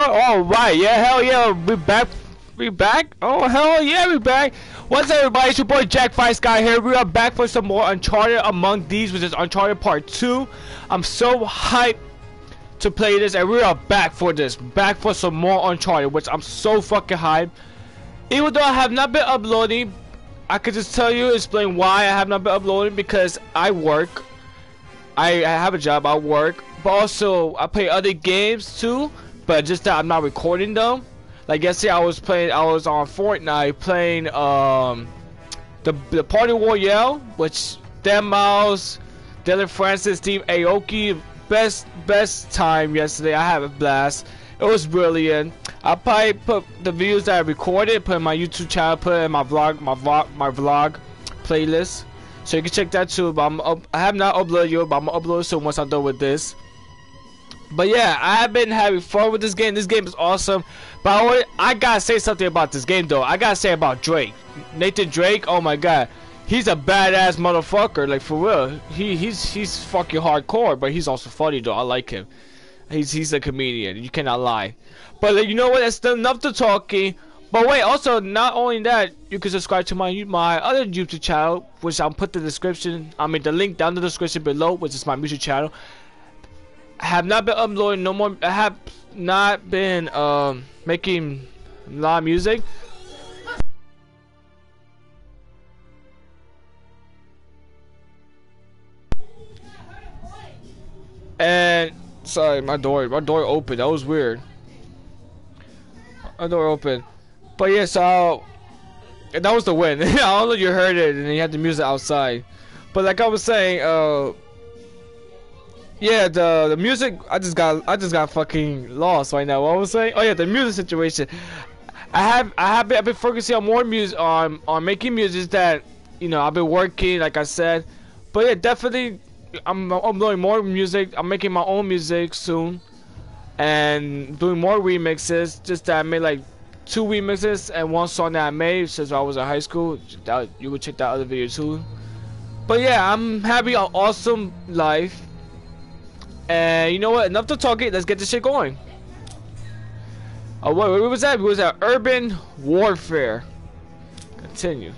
All right, yeah, hell yeah, we back. We back? Oh hell yeah, we back. What's up, everybody? It's your boy Jack Fice Guy here. We are back for some more Uncharted Among Thieves, which is Uncharted Part 2. I'm so hyped to play this, and we are back for this. Back for some more Uncharted, which I'm so fucking hyped. Even though I have not been uploading, I could just tell you, explain why I have not been uploading, because I work. I have a job, I work. But also, I play other games too, but just that I'm not recording them. Like yesterday, I was on Fortnite playing the Party Royale, which Dan Miles, Dylan Francis, Steve Aoki, best time yesterday. I had a blast. It was brilliant. I probably put the videos that I recorded, put in my YouTube channel, put in my vlog playlist, so you can check that too. But I have not uploaded yet, but I'm gonna upload it soon once I'm done with this. But yeah, I have been having fun with this game. This game is awesome. But I gotta say something about this game though. I gotta say about Drake, Nathan Drake. Oh my god, he's a badass motherfucker. Like for real, he's fucking hardcore, but he's also funny though. I like him. He's a comedian. You cannot lie. But like, you know what? That's enough to talking. But wait, also not only that, you can subscribe to my other YouTube channel, which I'll put the description. I mean the link down in the description below, which is my music channel. I have not been uploading no more. I have not been making a lot of music. And sorry, my door opened. That was weird. My door open. But yeah, so that was the win. I don't know if you heard it, and you had the music outside. But like I was saying, yeah, the music. I just got fucking lost right now. What was I saying? Oh yeah, the music situation. I've been focusing on more music, on making music that, you know, I've been working, like I said. But yeah, definitely I'm uploading more music. I'm making my own music soon, and doing more remixes. Just that I made like 2 remixes and 1 song that I made since I was in high school. You would check that other video too. But yeah, I'm having an awesome life. And you know what? Enough to talk it. Let's get this shit going. Oh, where was that? It was that Urban Warfare. Continue.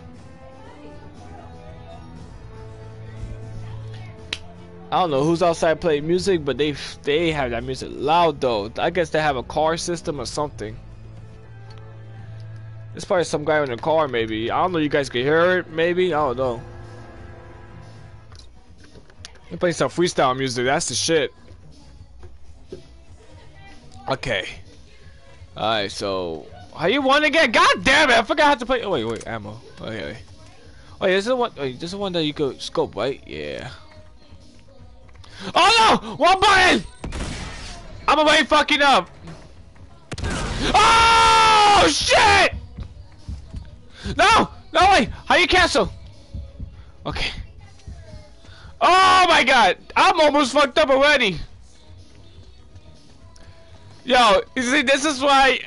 I don't know who's outside playing music, but they have that music loud though. I guess they have a car system or something. There's probably some guy in a car, maybe. I don't know. You guys can hear it, maybe. I don't know. They play some freestyle music. That's the shit. Okay. Alright, so how you won again? God damn it! I forgot how to play. Oh wait, ammo. Okay. Oh yeah, this is the one. Wait, this is the one that you could scope, right? Yeah. Oh no! One button! I'm already fucking up. Oh shit! No! No way! How you cancel? Okay. Oh my god! I'm almost fucked up already! Yo, you see, this is why...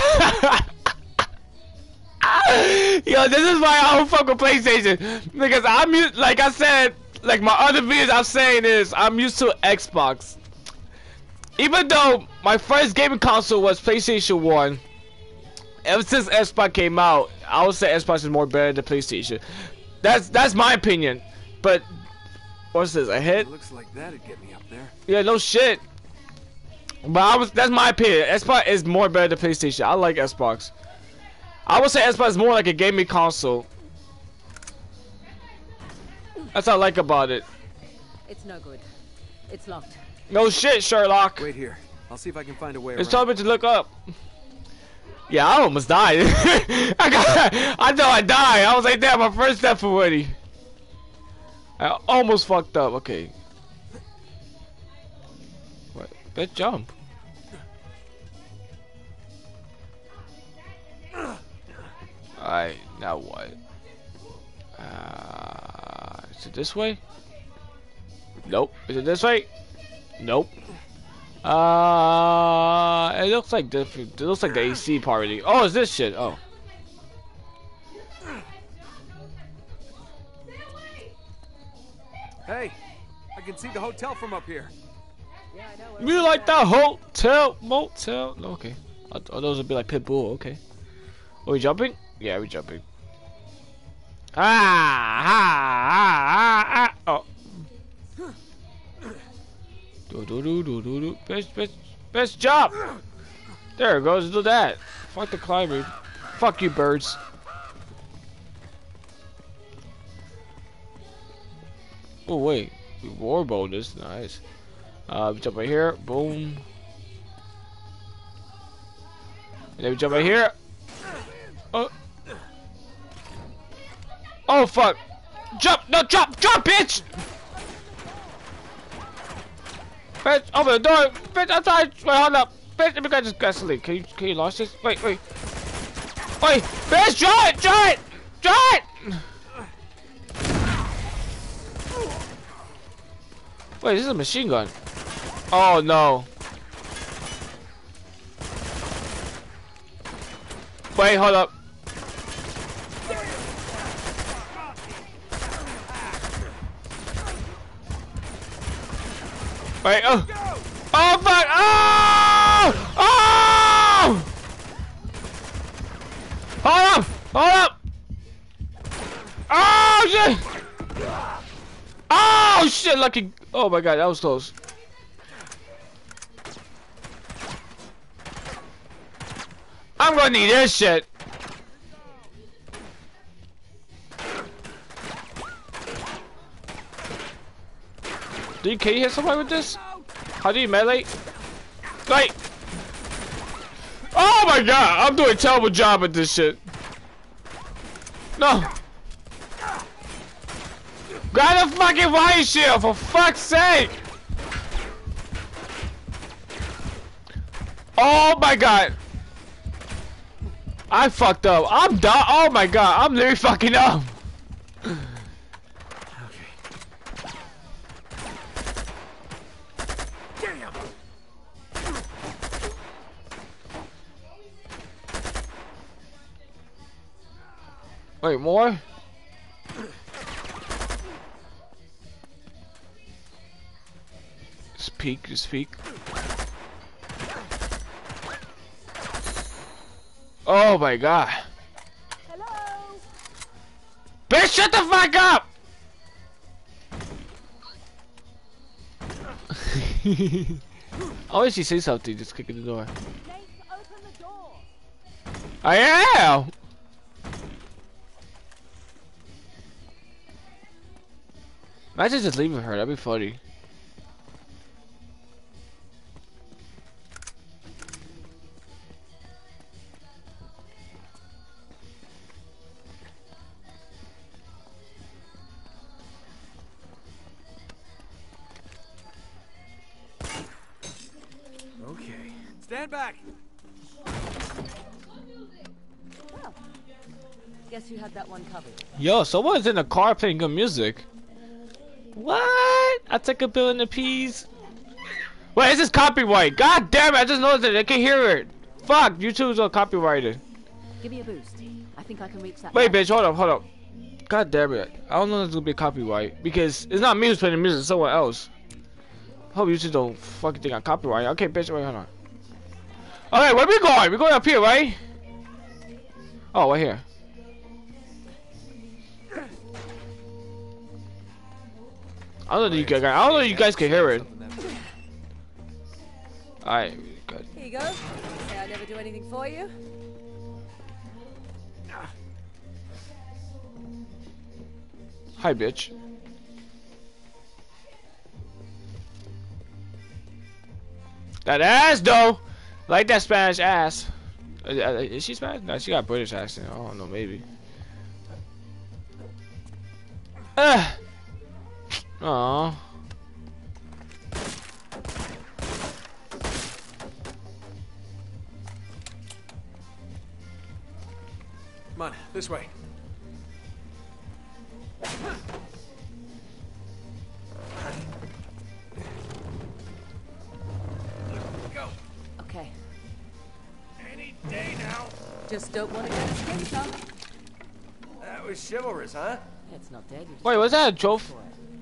Yo, this is why I don't fuck with PlayStation. Because I'm used, like I said, like my other videos I'm saying is, I'm used to Xbox. Even though my first gaming console was PlayStation 1, ever since Xbox came out, I would say Xbox is more better than PlayStation. That's my opinion. But... what's this? A hit? Looks like that'd get me up there. Yeah, no shit. But that's my opinion. Xbox is more better than PlayStation. I like Xbox. I would say Xbox is more like a gaming console. That's what I like about it. It's no good. It's locked. No shit, Sherlock. Wait here. I'll see if I can find a way It's around. told me to look up. Yeah, I almost died. I thought I died. I was like, damn, my first death already. I almost fucked up. Okay. What? Good jump. Alright, now what? Is it this way? Nope. Is it this way? Nope. It looks like different. It looks like the AC part already. Oh, is this shit? Oh. Hey, I can see the hotel from up here. Yeah, I know. You like that hotel, motel? Okay. Oh, those would be like pit bull. Okay. Are we jumping? Yeah, we're jumping. Oh. Do. Bitch, jump! There it goes. Do that. Fuck the climbing. Fuck you, birds. Oh wait, war bonus. Nice. Jump right here. Boom. And then we jump right here. Oh. Oh fuck! Jump! No, jump! Jump, bitch! Bitch, open the door! Bitch, I'm sorry! Wait, hold up! Bitch, let me get this gasoline. Can you launch this? Wait! Wait! Bitch, draw it! Draw it! Draw it! Wait, this is a machine gun. Oh no. Wait, hold up. Wait, oh! Oh fuck! Oh! Oh! Hold up! Hold up! Oh shit! Oh shit! Lucky! Oh my god, that was close. I'm gonna need this shit. Can you hit somebody with this? How do you melee? Wait! Oh my god! I'm doing a terrible job at this shit. No! Grab the fucking riot shield for fuck's sake! Oh my god! I fucked up. I'm done. Oh my god! I'm literally fucking up. Wait, more? Just peek. Oh my god. Hello? Bitch, shut the fuck up! Always you say something, just kick in the door. Jake, open the door. I am! Imagine just leaving her, that'd be funny. Okay. Stand back. Well, guess who had that one covered? Yo, someone's in the car playing good music. What? I took a billion apiece. Wait, is this copyright? God damn it, I just noticed it. I can hear it. Fuck, YouTube's all copyrighted. Give me a boost. I think I can reach that. Wait, bitch, hold up. God damn it. I don't know if it's gonna be copyright. Because it's not me who's playing the music, it's someone else. Hope YouTube don't fucking think I'm copyright. Okay, bitch, wait, hold on. Okay, where we going? We're going up here, right? Oh, right here. I don't know if you guys can hear it. Alright, good. Here you go. Say I never do anything for you. Hi, bitch. That ass, though. Like that Spanish ass. Is she Spanish? No, she got a British accent. I don't know, maybe. Aww. Come on, this way. Go. Okay. Any day now. Just don't want to get a skin up. That was chivalrous, huh? It's not dead. Wait, was that a trophy?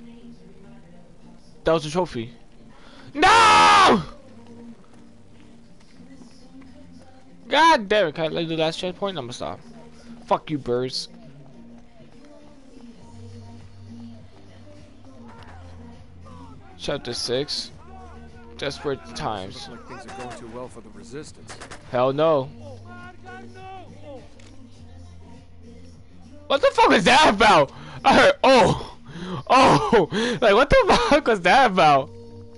That was a trophy. No! God damn it, can I do the last checkpoint? I'm gonna stop. Fuck you, birds. Chapter 6. Desperate times. Look like things are going too well for the resistance. Hell no. What the fuck was that about? I heard, oh. Oh. Like, what the fuck was that about?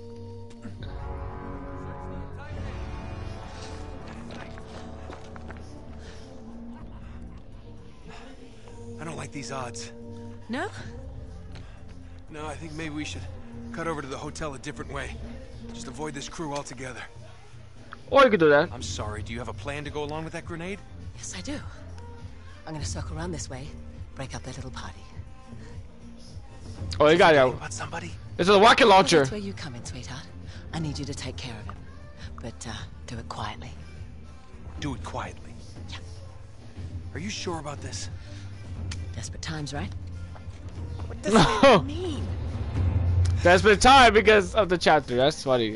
I don't like these odds. No? No, I think maybe we should cut over to the hotel a different way. Just avoid this crew altogether. Or you could do that. I'm sorry, do you have a plan to go along with that grenade? Yes, I do. I'm gonna circle around this way, break up their little party. Oh, you got it. About somebody? This is a rocket launcher. That's where you come in, sweetheart. I need you to take care of him. But, do it quietly. Do it quietly. Yeah. Are you sure about this? Desperate times, right? What does that mean? Desperate time because of the chapter. That's funny.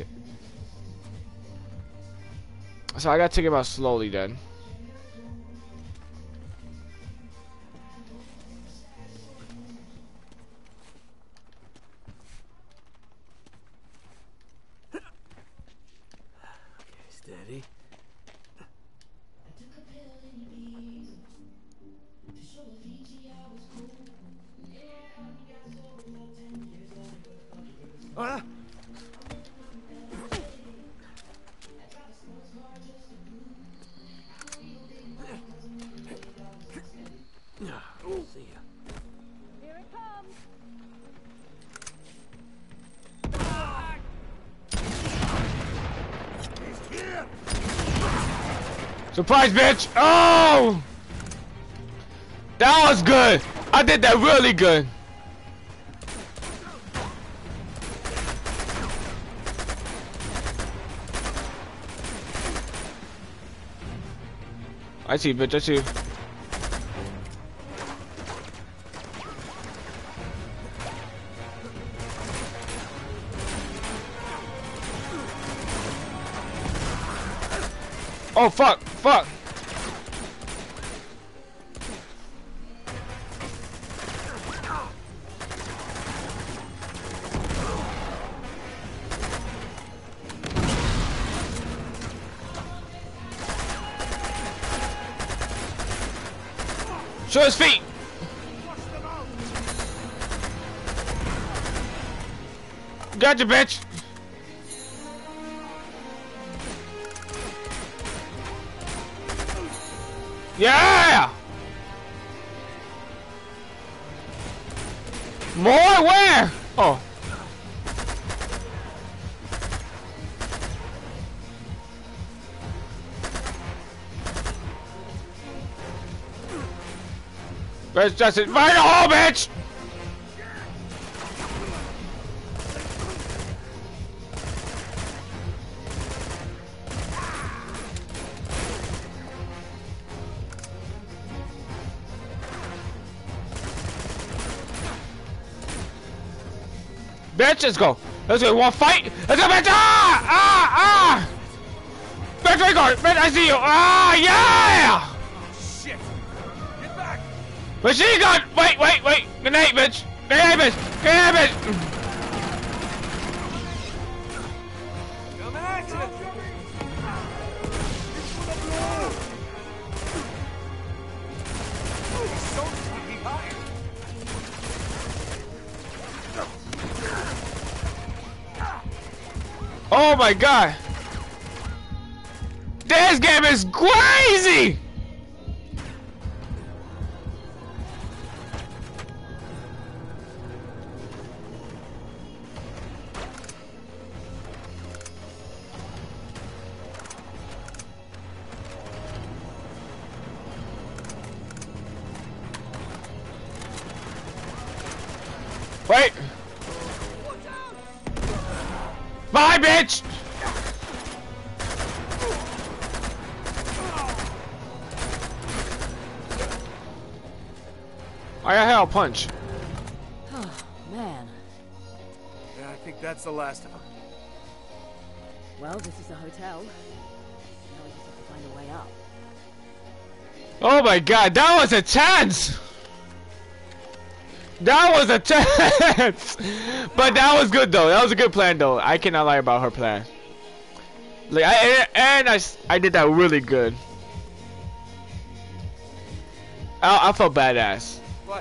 So I gotta take him out slowly then. Steady. See ya. Here it comes. Surprise, bitch! Oh! That was good! I did that really good! I see, bitch, I see. Oh, fuck! Fuck! Show his feet! Gotcha, bitch! Yeah! More? Where? Oh. Where's Justin? Fire the hole, bitch! Bitch, let's go. Let's go. Want fight? Let's go, bitch! Ah! Ah! Ah! Bitch, where you going? Bitch, I see you. Ah! Yeah! Shit! Get back! Machine gun! Wait, wait, wait! Grenade, bitch! Grenade, bitch! Grenade, bitch! Coming at you! These soldiers can be higher. Oh my god! This game is crazy! Wait! Bye, bitch! I got hell punch. Oh, man. Yeah, I think that's the last of them. Well, this is a hotel. Now we just have to find a way up. Oh my god, that was a chance! That was a chance! But that was good though. That was a good plan though. I cannot lie about her plan. Like I did that really good. I felt badass. What?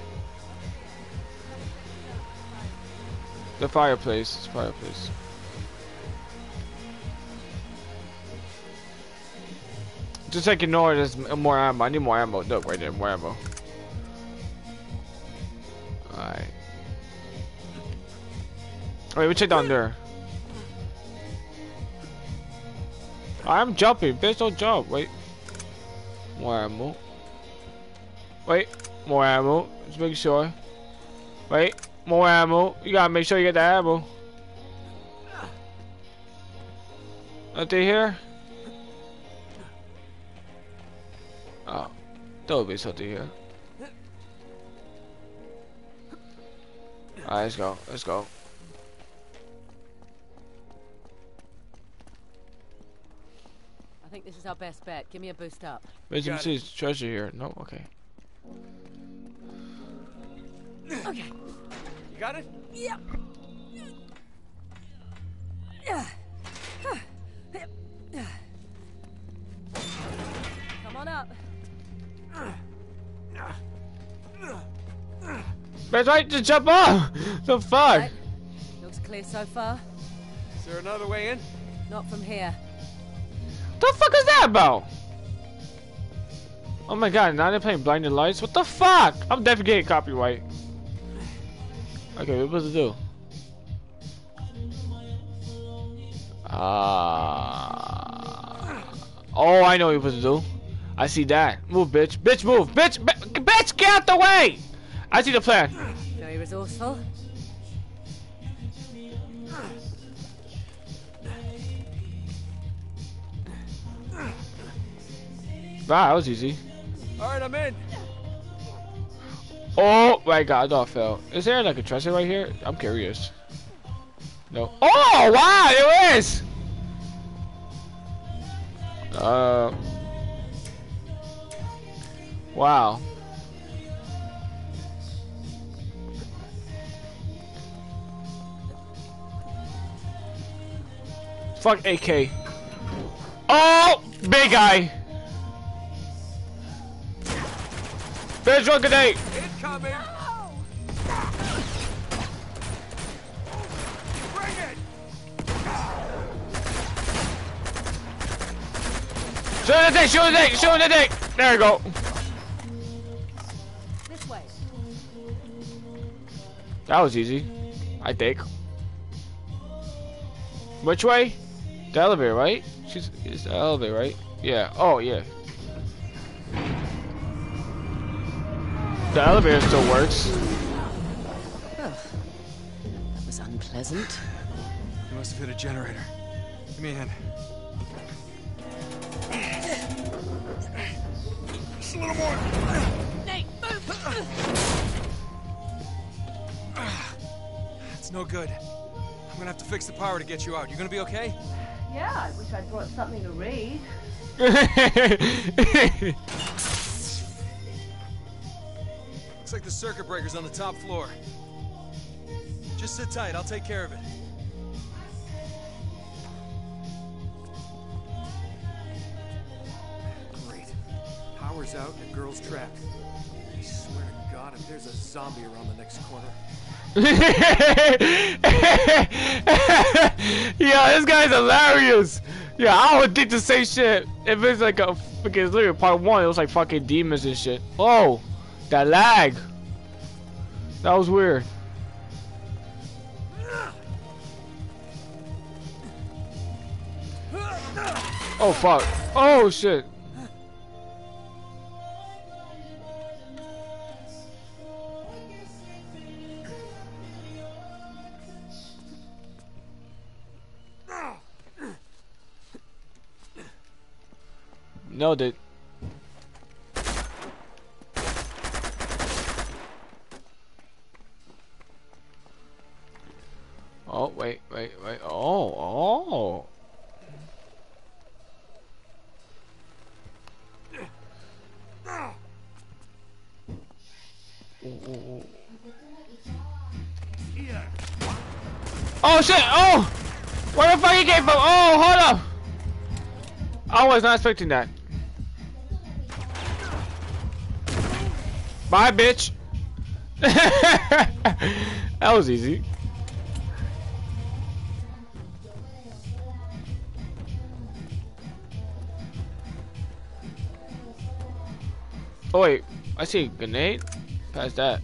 The fireplace. It's fireplace. Just like ignore there's more ammo. I need more ammo. Look right there, more ammo. Alright. Wait, we check down there. I'm jumping, bitch, don't jump. Wait. More ammo. Wait, more ammo. Just make sure. Wait, more ammo. You gotta make sure you get the ammo. Nothing here? Oh, there will be something here. Alright, let's go. Let's go. I think this is our best bet. Give me a boost up. Wait, let me see his treasure here. No, okay. Okay. You got it? Yep. Come on up. That's right, just jump off! The fuck? Right. Looks clear so far. Is there another way in? Not from here. The fuck is that about? Oh my god, now they're playing blinding lights? What the fuck? I'm definitely getting copyright. Okay, what was to do? Oh, I know what you're supposed to do. I see that. Move, bitch. Bitch, move. Bitch, bitch, get out the way! I see the plan. Very resourceful. Wow, that was easy. Alright, I'm in. Oh my god, I thought I fell. Is there like a treasure right here? I'm curious. No. Oh wow, there is! Wow. Fuck AK. Oh! Big guy! There's one grenade! Incoming! Bring it! Shoot the thing! Shoot the thing! Shoot the thing! There we go. This way. That was easy, I think. Which way? The elevator, right? It's the elevator, right? Yeah. Oh, yeah. The elevator still works. Oh, that was unpleasant. You must have hit a generator. Give me a hand. Just a little more. Nate, move! It's no good. I'm gonna have to fix the power to get you out. You gonna be okay? Yeah, I wish I'd brought something to read. Looks like the circuit breaker's on the top floor. Just sit tight, I'll take care of it. Great. Power's out and the girl's trapped. I swear to God, if there's a zombie around the next corner. Yeah, this guy's hilarious. Yeah, I would think the same shit. If it's like a fucking literally part one, it was like fucking demons and shit. Oh, that lag. That was weird. Oh fuck. Oh shit. No, dude. Oh, wait. Oh. Oh shit! Oh! Where the fuck he came from? Oh, hold up! I was not expecting that. Bye, bitch. That was easy. Oh wait, I see a grenade. Pass that.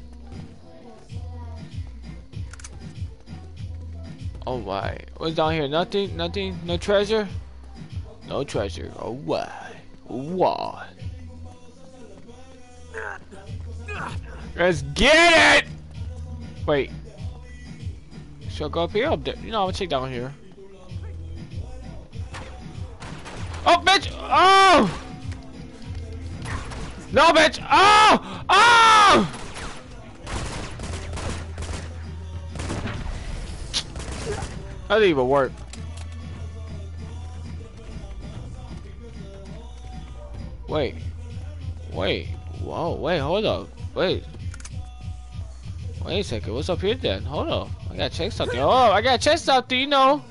Oh my, what's down here? Nothing, nothing, no treasure? No treasure. Oh why? Why? Let's get it! Wait. Should I go up here? Up there? You know, I'm gonna check down here. Oh, bitch! Oh! No, bitch! Oh! Oh! That didn't even work. Wait. Wait. Whoa, wait, hold up. Wait. Wait a second, what's up here then? Hold up. I gotta check something. Oh, I gotta check something, you know.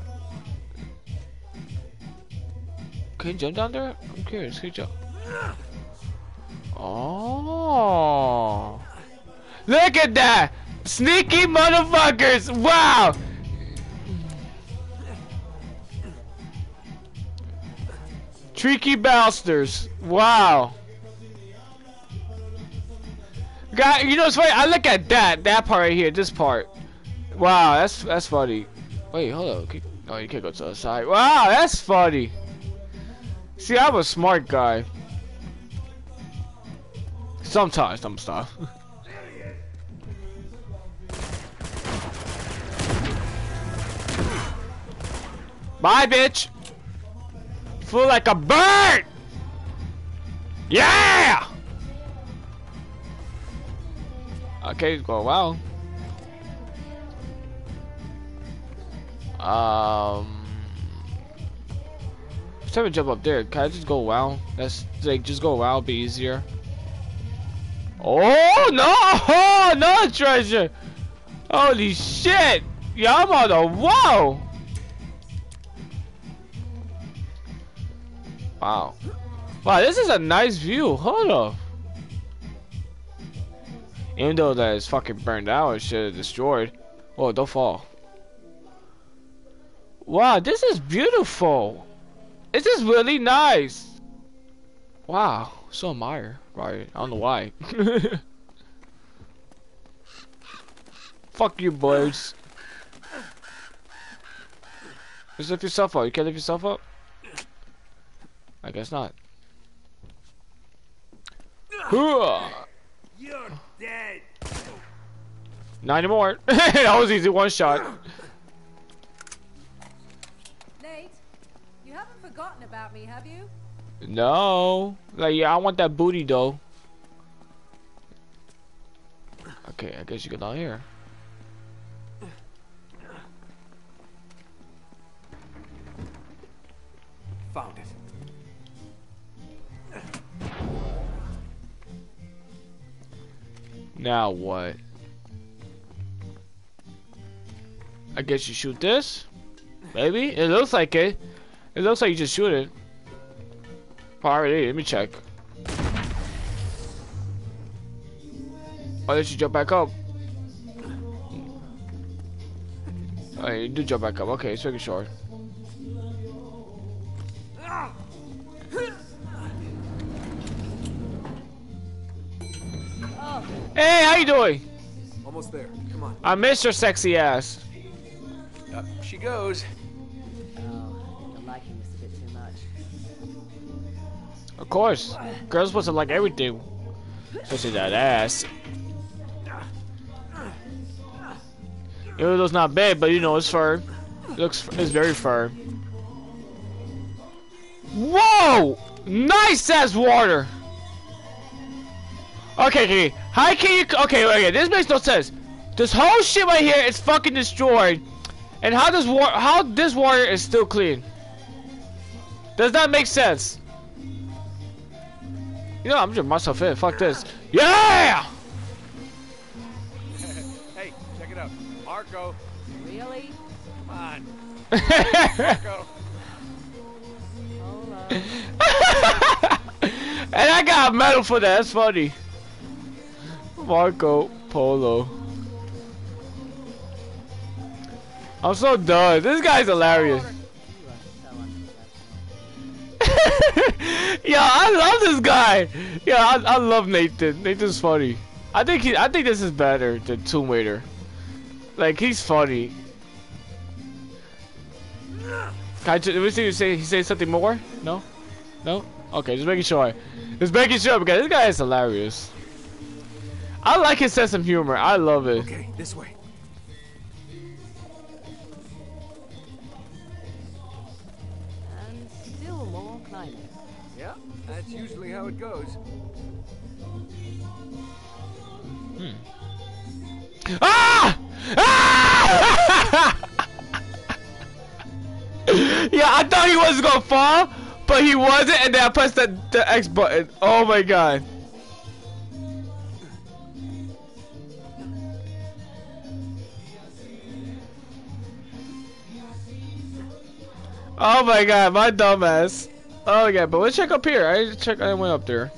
Can you jump down there? I'm curious, can you jump? Oh. Look at that! Sneaky motherfuckers! Wow! Tricky bastards! Wow! God, you know what's funny? I look at that part right here, this part. Wow, that's funny. Wait, hold on. Oh, you can't go to the side. Wow, that's funny. See, I'm a smart guy. Sometimes, some stuff. Bye, bitch. Flew like a bird. Yeah. Okay, go wow. Let's try to jump up there. Can I just go wow? That's like just go wow, be easier. Oh no! Oh, no treasure! Holy shit! Yeah, I'm on the whoa! Wow. Wow, this is a nice view. Hold up. Even though that is fucking burned out and shit destroyed. Whoa, don't fall. Wow, this is beautiful. This is really nice. Wow, so admire. Right, I don't know why. Fuck you, boys. Just lift yourself up. You can't lift yourself up? I guess not. You're dead. Not anymore. That was easy, one shot. Nate, you haven't forgotten about me, have you? No. Like, yeah, I want that booty though. Okay, I guess you go down here. Found it. Now what? I guess you shoot this? Maybe? It looks like it. It looks like you just shoot it. Alright, let me check. Oh, did you jump back up? Oh, you did jump back up. Okay, it's making sure. Hey, how you doing? Almost there. Come on. I miss your sexy ass. Up she goes. Oh, you're liking this a bit too much. Of course. Girls supposed to like everything. Especially that ass. Even though it's not big, but you know it's fur. It's very fur. Whoa! Nice ass water! Okay, how can you... Okay, this makes no sense. This whole shit right here is fucking destroyed. And how this water is still clean? Does that make sense? You know, I'm just myself in. Fuck this. Yeah! Hey, check it out. Marco, Really? Come on. Go. Hold on. And I got a medal for that. That's funny. Marco Polo. I'm so done. This guy's hilarious. Yo, I love this guy. Yeah, I love Nathan. Nathan's funny. I think this is better than Tomb Raider. Like, he's funny. Let me see you say something more? No? No? Okay, just making sure. Just making sure because this guy is hilarious. I like his sense of humor. I love it. Okay, this way. And still more climbing. Yeah, that's usually how it goes. Ah! Ah! Yeah, I thought he was gonna fall, but he wasn't, and then I pressed the X button. Oh my god. Oh my god, my dumbass. Oh my god, but let's check up here. I went up there.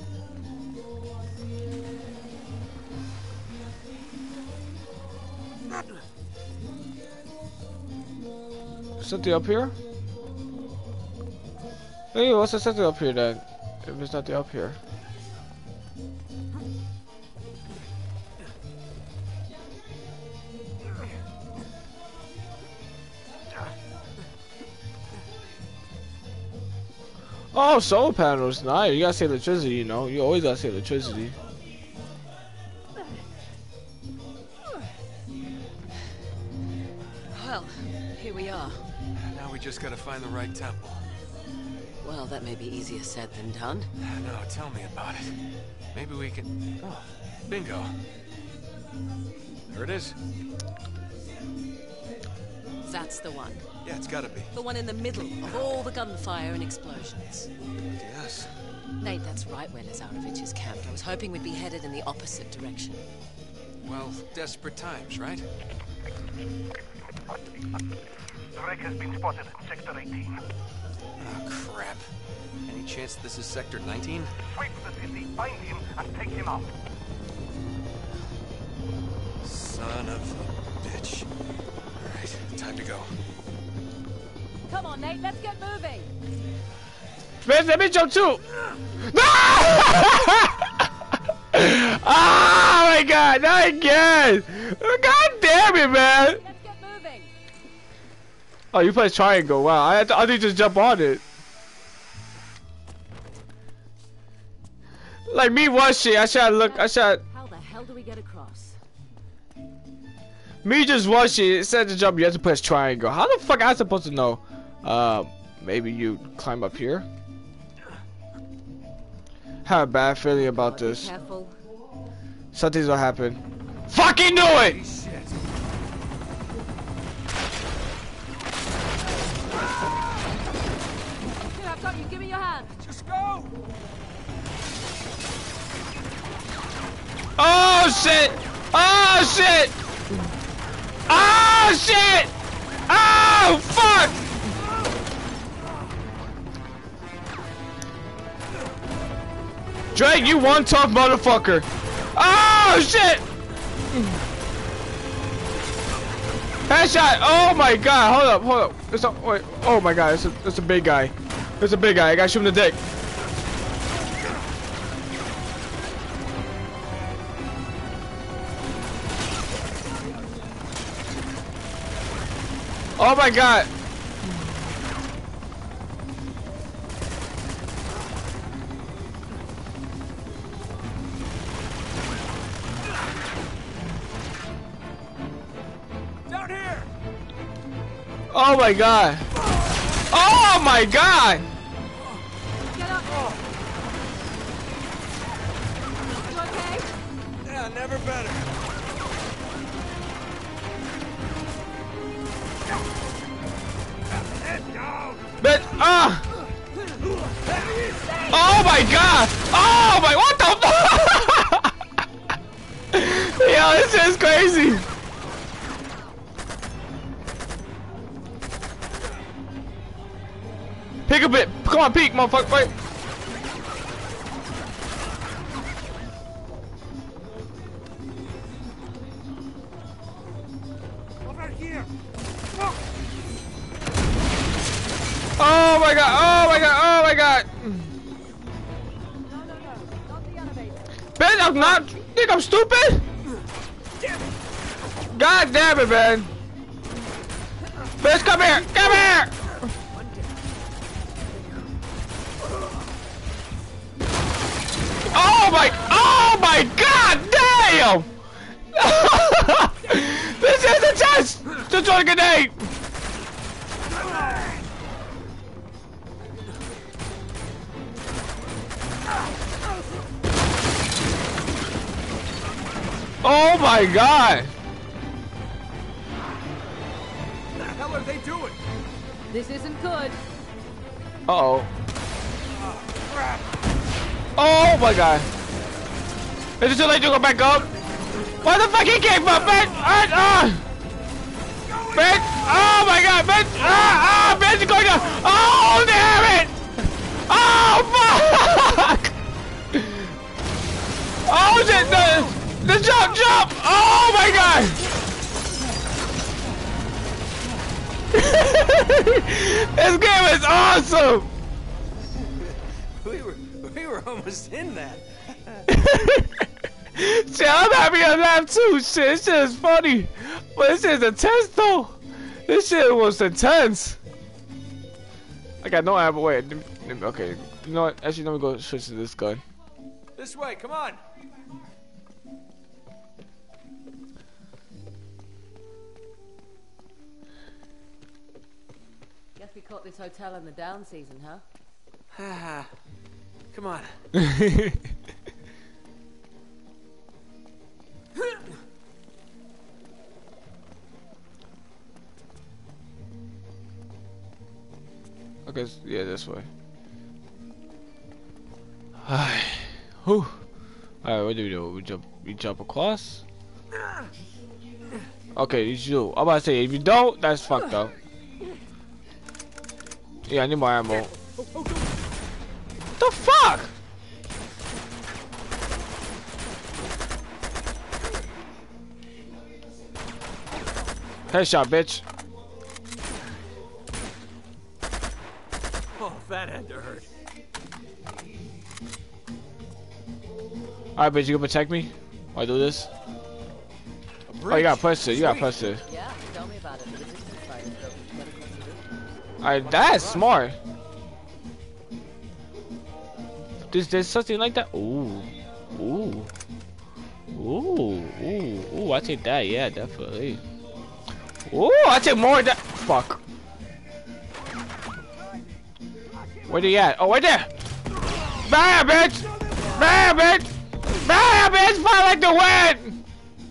Something up here? Hey, what's the something up here then? If it's nothing up here. Oh, solar panels, nice. You gotta say electricity, you know. You always gotta say electricity. Well, here we are. Now we just gotta find the right temple. Well, that may be easier said than done. No, tell me about it. Maybe we can... Oh, bingo. There it is. That's the one. Yeah, it's gotta be. The one in the middle of all the gunfire and explosions. Yes. Nate, that's right where Lazarevic is camped. I was hoping we'd be headed in the opposite direction. Well, desperate times, right? The wreck has been spotted in Sector 18. Oh, crap. Any chance this is Sector 19? Sweep the city, find him, and take him out. Son of a bitch. Alright, time to go. Come on, Nate, let's get moving. Man, let me jump too! No! Oh my god, not again! God damn it, man! Let's get moving. Oh, you play triangle, wow. I thought you just jump on it. Like me watching, I should look, How the hell do we get across? me just watching, it said to jump, you have to press triangle. How the fuck am I supposed to know? Maybe you climb up here? Have a bad feeling about Be this. careful. Something's gonna happen. Fucking do it! Shit. Here, I've got you. Give me your hand. Just go! Oh shit! Oh shit! Oh shit! Oh fuck! Drake, you one tough motherfucker! Oh shit! Headshot! Oh my god! Hold up! It's a, wait! Oh my god! It's a big guy! It's a big guy! I gotta shoot him in the dick! Oh my god! Down here! Oh my god! Oh my god! Get up. You okay? Yeah, never better. But oh my god! Oh my, what the fuck? Yo, this is crazy. Peek a bit. Come on, peek, motherfucker. Wait. Over here. Oh my god. Oh my god. Oh my god. Bitch, I'm not. Think I'm stupid? God damn it, man. Bitch, come here. Come here. Oh my god damn! This is a test! Just on a grenade! Oh my god! What the hell are they doing? This isn't good. Uh-oh. Oh my god. Is it too late to go back up? Why the fuck he came up, bitch? Bitch! Oh my god, bitch! Bitch, going down! Oh, damn it! Oh, fuck! Oh, shit! The jump! Oh my god! This game is awesome! We were almost in that. Shit, I'm happy I laughed too. Shit, this shit is funny. But this shit is intense though. This shit was intense. I got no ammo. Wait, okay. You know what? Actually, let me go switch to this gun. This way, come on. Guess we caught this hotel in the down season, huh? Come on. Okay, yeah, this way. Alright. Whew. Alright, what do we do? We jump across? Okay, you do. I'm about to say, if you don't, that's fucked up. Yeah, I need more ammo. What the fuck? Headshot, bitch. Oh, that had to hurt. Alright, bitch, you gonna protect me? While I do this? Oh, you gotta press it. You gotta press it. Yeah, tell me about it. The resistance fighters built to get across the river. Alright, that's smart. There's something like that. Ooh. Ooh. Ooh. Ooh. Ooh, I take that. Yeah, definitely. Ooh, I take more of that. Fuck. Where they at? Oh, right there. Bam, bitch. Bam, bitch. Bam, bitch. Fly like the wind.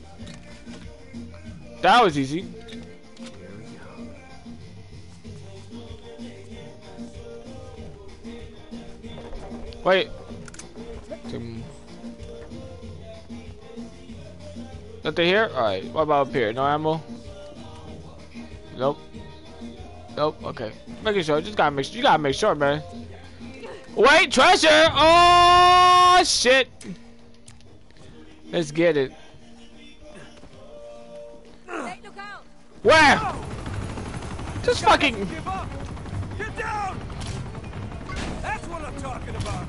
That was easy. Wait. Nothing here? Alright, what about up here? No ammo? Nope. Nope, okay. Making sure, just gotta make sure, you gotta make sure, man. Wait, treasure! Oh, shit! Let's get it. Hey, look out! Where? Just fucking... Give up! Get down! That's what I'm talking about!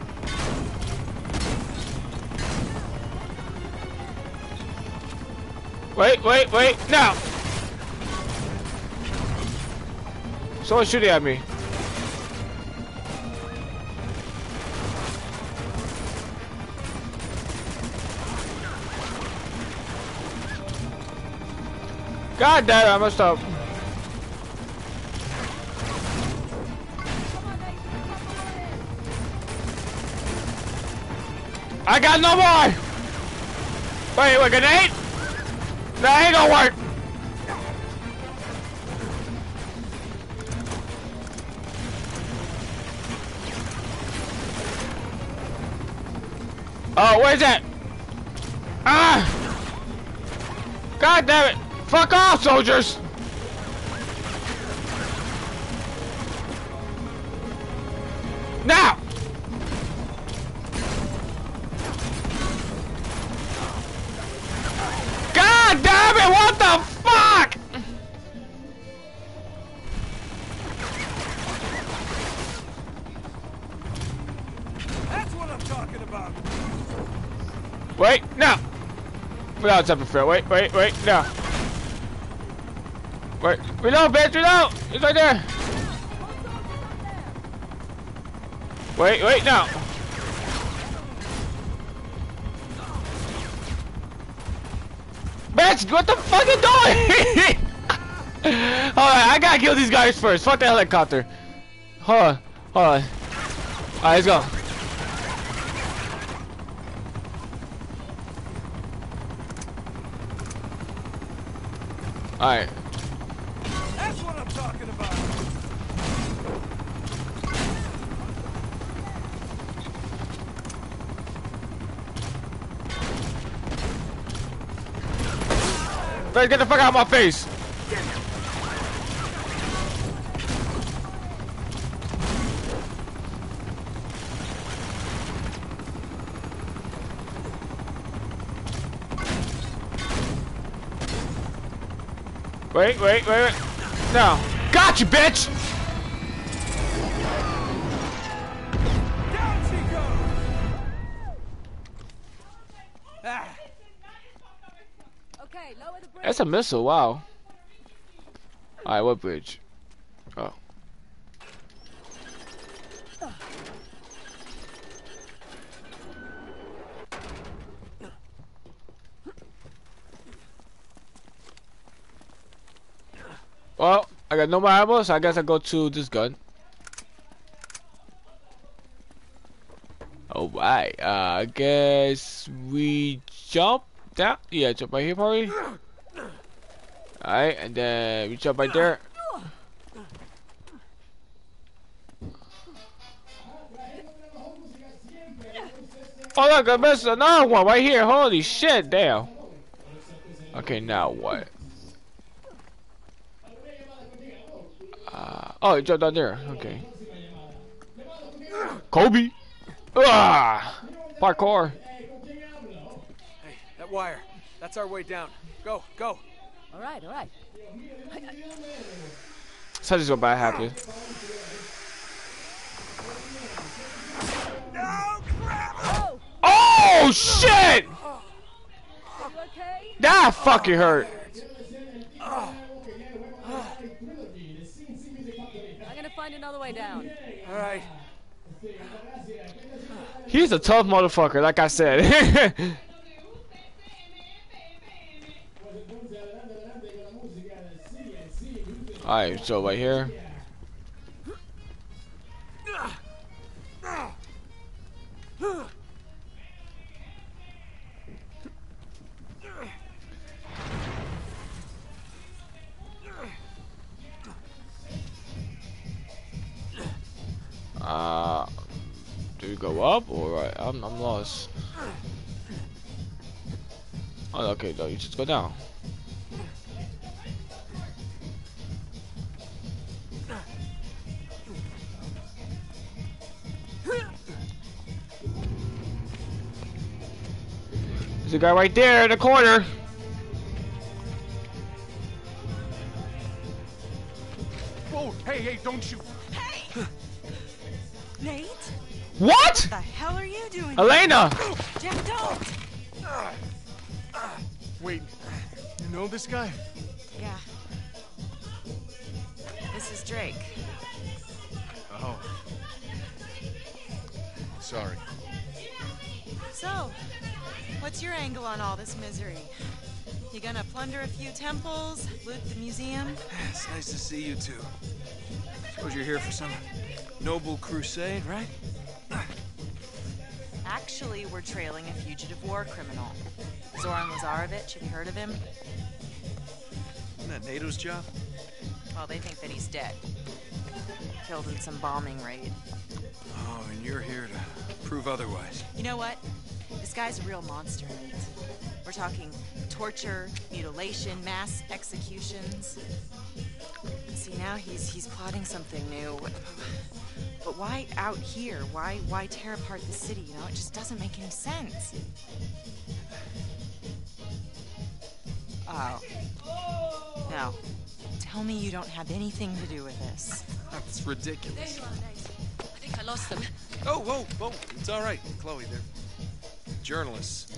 Wait, now! Someone's shooting at me. God damn it, I messed up. I got no more! Wait, grenade? That ain't gonna work! Oh, where's that? Ah! God damn it! Fuck off, soldiers! talking about. Wait, no. Without jumping fair. Wait, no. Wait, reload, bitch, reload! It's right there. Wait, no. Bitch, what the fuck you doing? Alright, I gotta kill these guys first. Fuck the helicopter. Hold on. Alright, let's go. Alright. That's what I'm talking about. Better get the fuck out of my face. Wait. No. Got you, bitch! Down she goes. Ah. Okay, lower the bridge. That's a missile, wow. Alright, what bridge? Oh. Well, I got no more ammo, so I guess I go to this gun. Alright, I guess we jump down. Yeah, jump right here, probably. Alright, and then we jump right there. Oh look, I missed another one right here. Holy shit, damn. Okay, now what? Oh, it jumped down there. Okay. Kobe. Ah, parkour. Hey, that wire. That's our way down. Go. All right. So this is what bad happened. No crap! Oh shit! You okay? That fucking hurt. I'm gonna find another way down. All right. He's a tough motherfucker, like I said. Alright, so right here. Do we go up or right? I'm lost. Oh, okay, no, you just go down. There's a guy right there in the corner. Whoa! Hey! Don't shoot! Hey! Nate? What? What the hell are you doing? Elena! Jack, don't! Wait, you know this guy? Yeah. This is Drake. Oh. Sorry. So, what's your angle on all this misery? You gonna plunder a few temples, loot the museum? It's nice to see you two. Suppose you're here for some noble crusade, right? Actually, we're trailing a fugitive war criminal. Zoran Lazarevic, have you heard of him? Isn't that NATO's job? Well, they think that he's dead. Killed in some bombing raid. Oh, and you're here to prove otherwise. You know what? This guy's a real monster, Nate. We're talking torture, mutilation, mass executions. See, now he's plotting something new. But why out here? Why tear apart the city? You know, it just doesn't make any sense. Oh. No. Tell me you don't have anything to do with this. That's ridiculous. I think I lost them. Oh, whoa, whoa. It's all right, Chloe. They're journalists.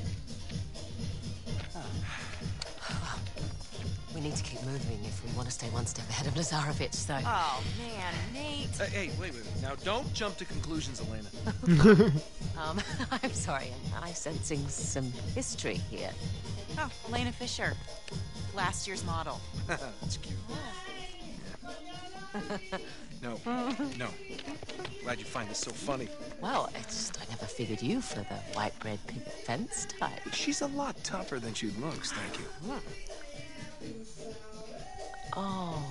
We need to keep moving if we want to stay one step ahead of Lazarevich, so... Oh, man, Nate. Hey, wait. Now, don't jump to conclusions, Elena. I'm sorry, I'm sensing some history here. Oh, Lena Fisher. Last year's model. That's cute. No. Glad you find this so funny. Well, it's just I never figured you for the white bread picket fence type. She's a lot tougher than she looks, thank you. Oh.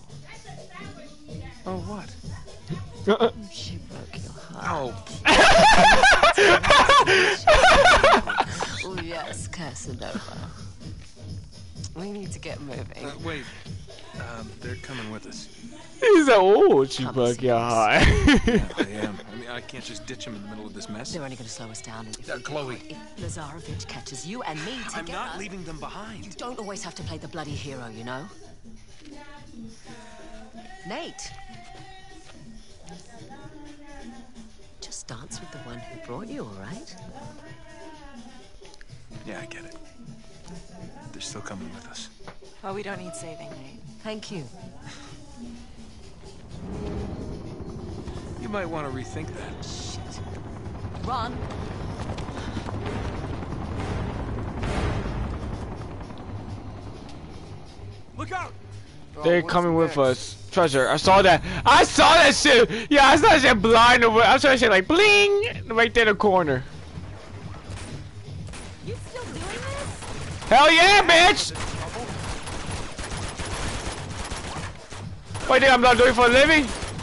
Oh, what? She broke your heart. Oh. Oh, yes, Casanova. We need to get moving. Wait. They're coming with us. He's like, oh, she broke your heart. Yeah, I am. I mean, I can't just ditch them in the middle of this mess. They're only going to slow us down. If Chloe. If Lazarevich catches you and me together... I'm not leaving them behind. You don't always have to play the bloody hero, you know? Nate. Just dance with the one who brought you, all right? Yeah, I get it. They're still coming with us. Oh, we don't need saving, Nate. Thank you. You might want to rethink that. Shit. Run. Look out! They're coming with us. Treasure. I saw that. I saw that shit. Yeah, I saw that shit blind over. I saw that shit like bling right there in the corner. You still doing this? Hell yeah, bitch! What do you think I'm not doing for a living?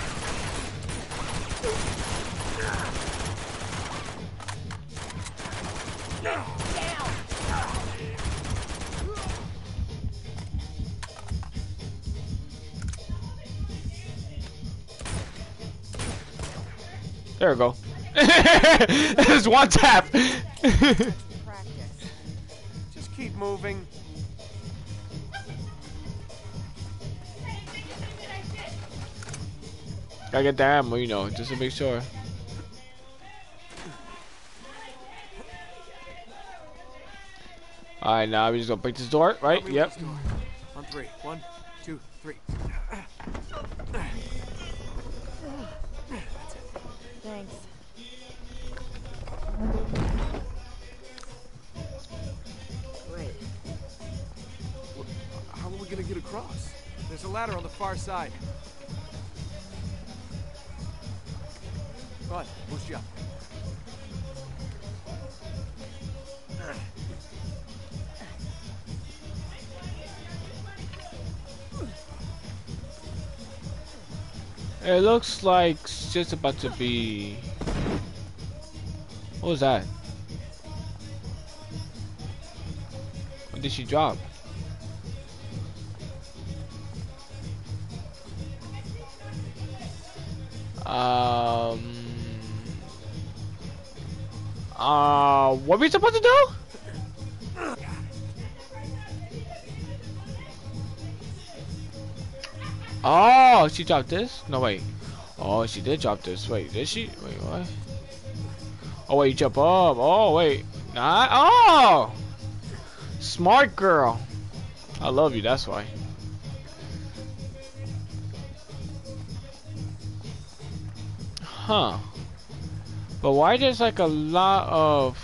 There we go. There's one tap. Practice. Just keep moving. Gotta get the ammo, you know, just to make sure. Alright, now we just gonna break this door, right? Yep. On three. 1, 2, 3. Thanks. Great. How are we gonna get across? There's a ladder on the far side. Go on, boost you up. It looks like it's just about to be... What was that? What did she drop? What are we supposed to do? Oh, she dropped this? No, wait. Oh, she did drop this. Wait, did she? Wait, what? Oh, wait, jump up. Oh, wait. Not. Oh! Smart girl. I love you, that's why. Huh. But why there's like a lot of...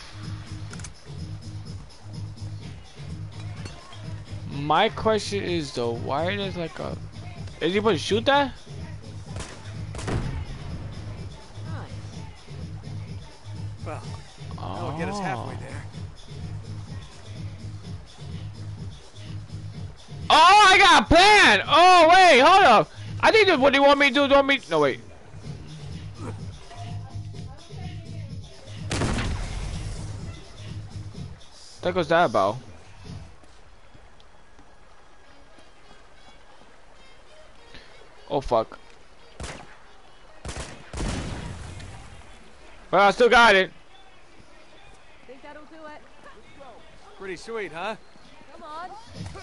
My question is though, why there's like a... Is he supposed to shoot that? Well, that'll get us halfway there. Oh, I got a plan! Oh, wait, hold up. I think that's what they want me to do. They want me... No, wait. What goes that about? Oh, fuck. Well, I still got it. Think that'll do it? Pretty sweet, huh? Come on.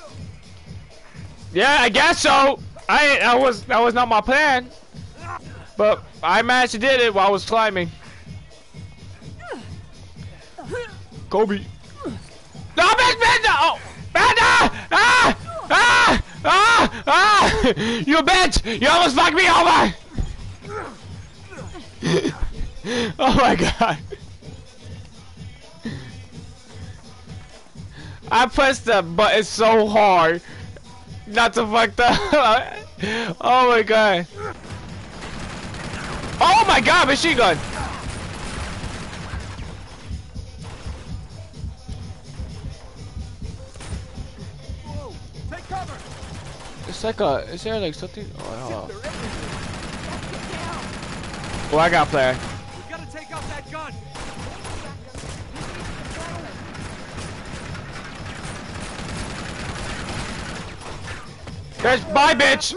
Yeah, I guess so. That was not my plan. But I managed to did it while I was climbing. Kobe. No, bitch! Oh! Ah! Ah! Ah! Ah! Ah! You bitch! You almost fucked me over! Oh my god. I pressed the button so hard not to fuck the. Oh my god. Oh my god, machine gun! Whoa, take cover. It's like a. Is there like something? Oh, oh I got player. We gotta take out that gun. Bitch, bye, bitch!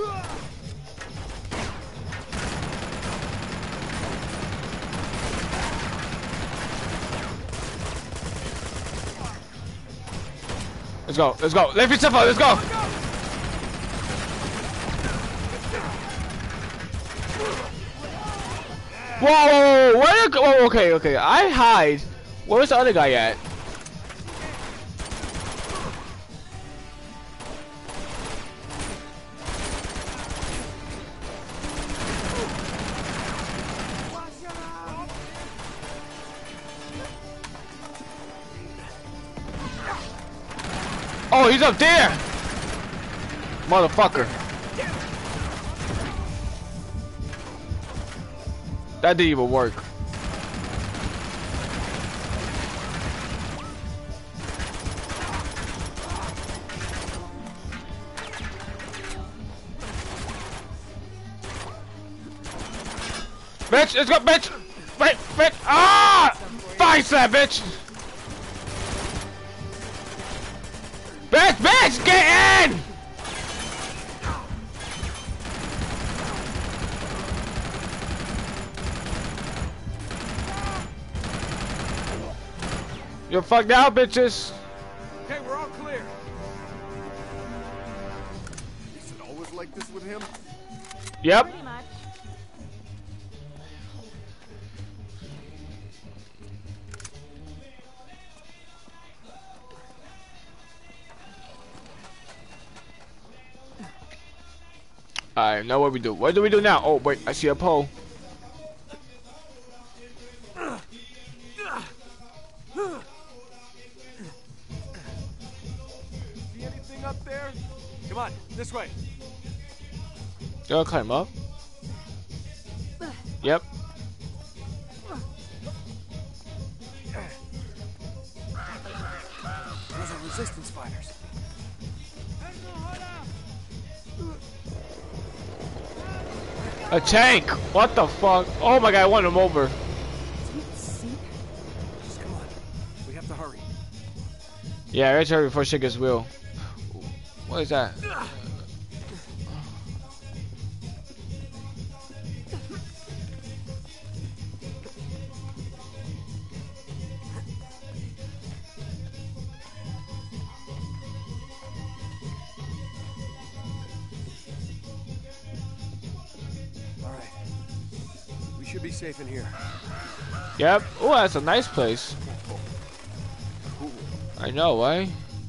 Let's go, let's go. Lift yourself up, let's go! Whoa, where did oh, okay. I hide. Where's the other guy at? Oh, he's up there! Motherfucker. That didn't even work. Bitch, let's go, bitch! Wait, bitch! Ah! Fight that, bitch! Bitch, get in! You're fucked out, bitches. Okay, we're all clear. Is it always like this with him? Yep. Pretty much. Alright, now what we do? What do we do now? Oh, wait, I see a pole. See anything up there? Come on, this way. You gotta climb up? Yep. Those are resistance fighters. A tank! What the fuck? Oh my god, I won him over. Just come on. We have to hurry. Yeah, let's hurry before shit gets real. What is that? Should be safe in here. Yep. Oh, that's a nice place. I know, right?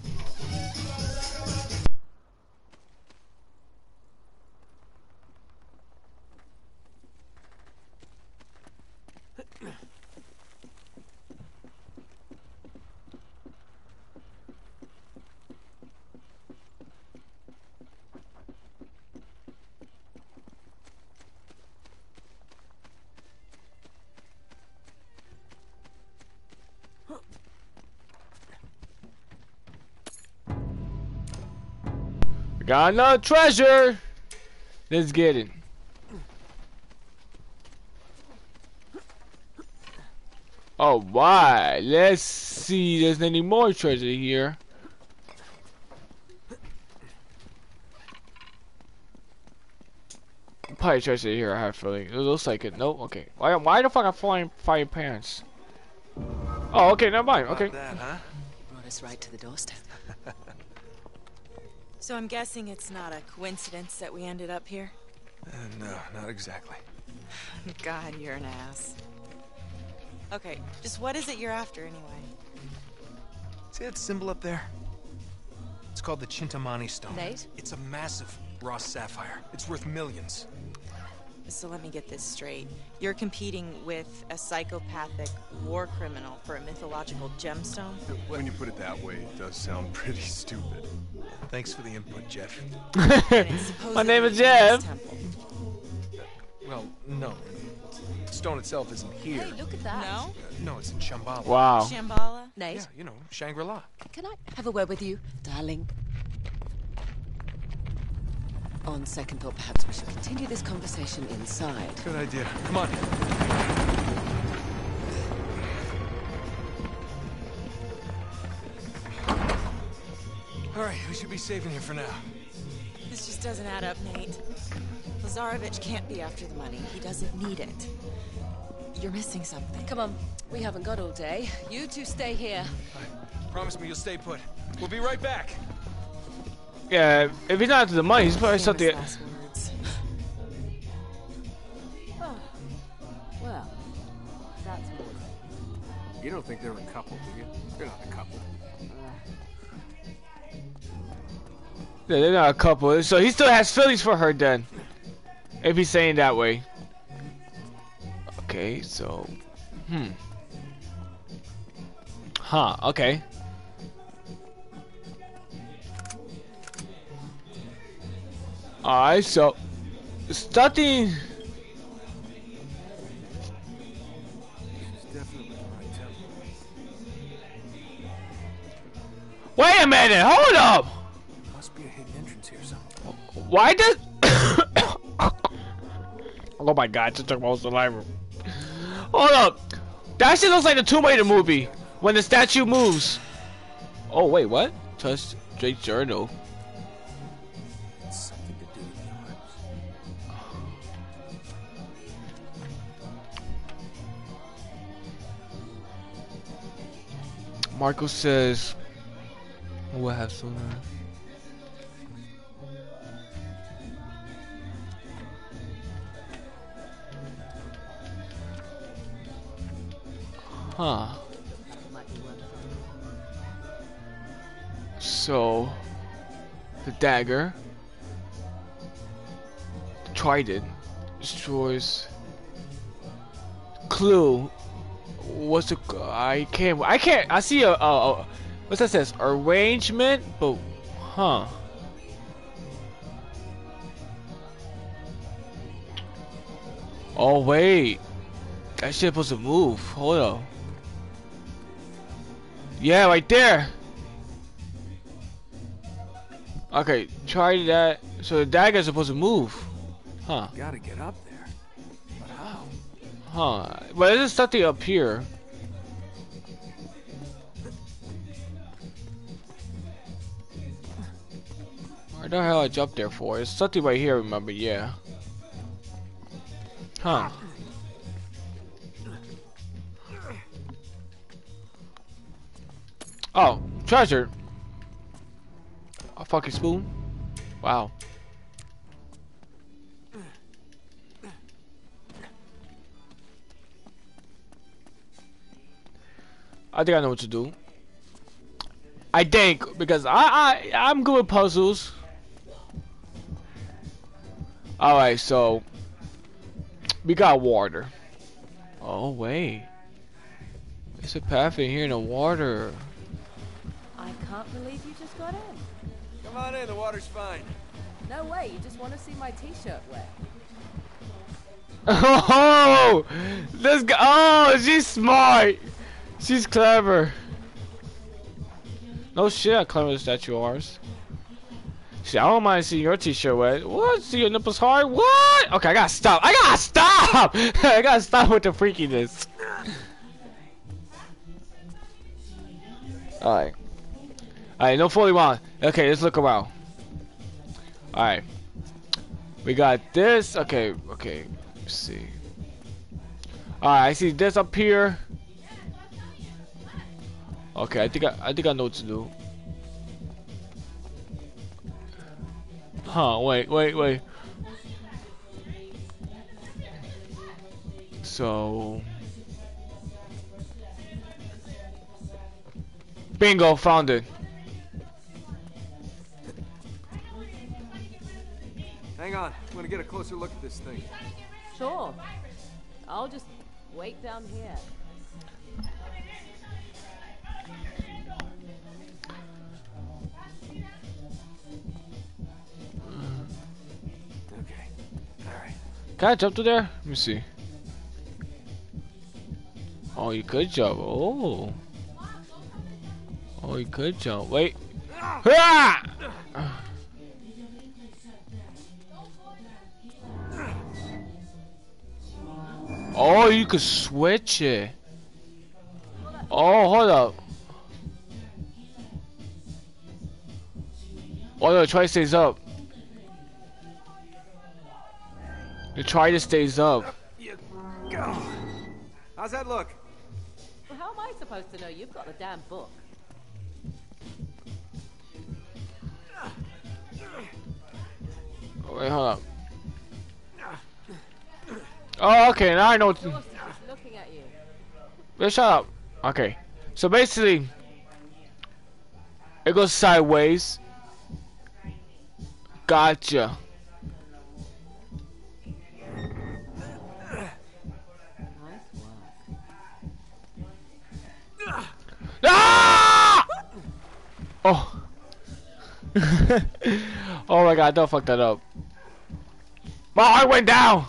Got another treasure. Let's get it. All right, let's see. There's any more treasure here. Probably treasure here. I have a feeling. It looks like it. Nope. Okay. Why the fuck am I flying pants? Oh, okay. Never mind. Okay. That, huh? Brought us right to the doorstep. So I'm guessing it's not a coincidence that we ended up here? No, not exactly. God, you're an ass. Okay, just what is it you're after anyway? See that symbol up there? It's called the Chintamani stone. Nate? It's a massive raw sapphire. It's worth millions. So let me get this straight. You're competing with a psychopathic war criminal for a mythological gemstone? When you put it that way, it does sound pretty stupid. Thanks for the input, Jeff. And it's My name is supposedly in Jeff. this temple. Well, no. The stone itself isn't here. Hey, look at that. No? No, it's in Shambhala. Wow. Shambhala? Nate, Yeah, you know, Shangri-La. can I have a word with you, darling? On second thought, perhaps we should continue this conversation inside. Good idea. Come on. All right, we should be safe in here for now. This just doesn't add up, Nate. Lazarovich can't be after the money. He doesn't need it. You're missing something. Come on, we haven't got all day. You two stay here. All right, promise me you'll stay put. We'll be right back. Yeah, if he's not after the money, he's probably Famous something. last words. Oh, well, that's good. You don't think they're a couple, do you? They're not a couple. Yeah, they're not a couple, so he still has feelings for her then. If he's saying that way. Okay, so, Huh, okay. Alright, so, starting. This is definitely the right temple. Wait a minute, hold up! Must be a hidden entrance here somewhere. Why does... Oh my god, just took most of the library. Hold up. That shit looks like the Tomb Raider movie. When the statue moves. Oh wait, what? Trust Drake Journal. It's something to do with the arms. Marco says... We'll have some... Huh. So, the dagger, the trident, destroys. Clue. What's the? I can't. I see a what's that says? Arrangement, but, huh? Oh wait, that shit supposed to move. Hold up. Yeah, right there. Okay, try that. So the dagger's supposed to move. Huh. Gotta get up there. But how? Huh. But there's something up here. Where the hell I jumped there for? There's something right here, remember? Yeah. Huh. Oh, treasure. A fucking spoon. Wow. I think I know what to do. I think because I'm good with puzzles. All right, so we got water. Oh wait, there's a path in here in the water. I can't believe you just got in. Come on in, the water's fine. No way, you just want to see my t-shirt wet. Oh, this guy. Oh, she's smart. She's clever. No shit, how clever is that you are. See, I don't mind seeing your t-shirt wet. What? See your nipples hard? What? Okay, I gotta stop. I gotta stop. I gotta stop with the freakiness. Alright. Alright, no 41. Okay, let's look around. Alright. We got this. Okay, okay. Let's see. Alright, I see this up here. Okay, I think I know what to do. Huh, wait. So bingo, found it. Hang on, I'm gonna get a closer look at this thing. Sure. I'll just wait down here. Okay, alright. Can I jump to there? Let me see. Oh, you could jump. Oh. Oh, you could jump. Wait. Ah! Oh, you could switch it. Oh, hold up. Oh no, try stays up. The try stays up. You go. How's that look? Well, how am I supposed to know you've got the damn book? Oh, wait, hold up. Oh, okay, now I know. Dorsey is looking at you. Wait, shut up. Okay, so basically, it goes sideways. Gotcha. Ah! Oh. Oh my god, don't fuck that up. My heart went down.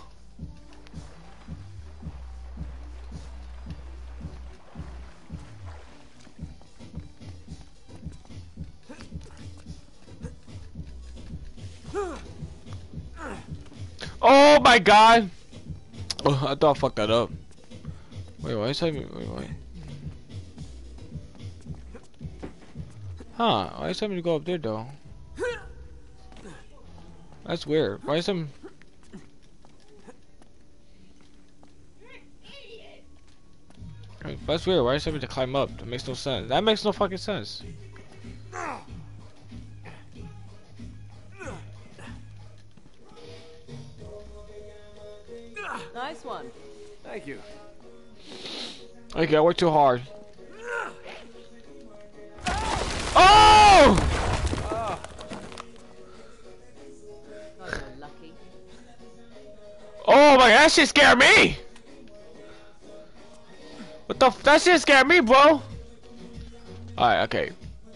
Oh my god. Oh, I thought I fucked that up. Wait, why is that? Wait. Huh? Why is somebody go up there though? That's weird. Why is some? That's weird. Why is somebody to climb up? That makes no sense. That makes no fucking sense. Nice one. Thank you. Okay, I worked too hard. Oh! Oh, you're lucky. Oh my god, that shit scared me! What the f- that shit scared me, bro! Alright, okay.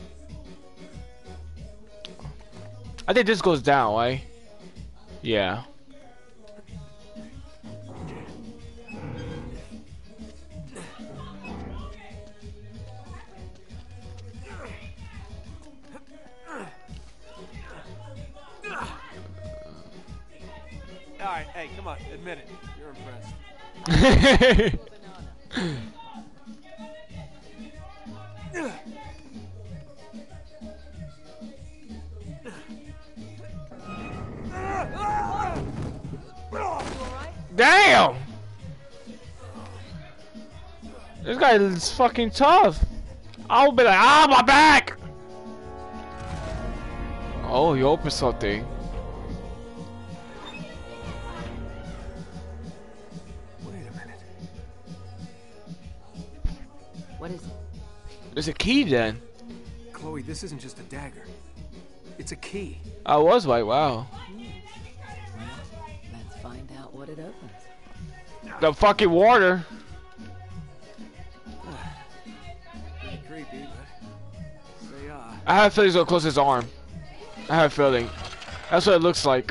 I think this goes down, right? Yeah. Alright, hey, come on, admit it. You're impressed. Damn! This guy is fucking tough. I'll be like, ah, my back! Oh, you opened something. Wait a minute. What is it? There's a key then. Chloe, this isn't just a dagger. It's a key. I was right, wow. Let's find out what it opens. The fucking water. Creepy, but they are. I have a feeling he's gonna close his arm. I have a feeling. That's what it looks like.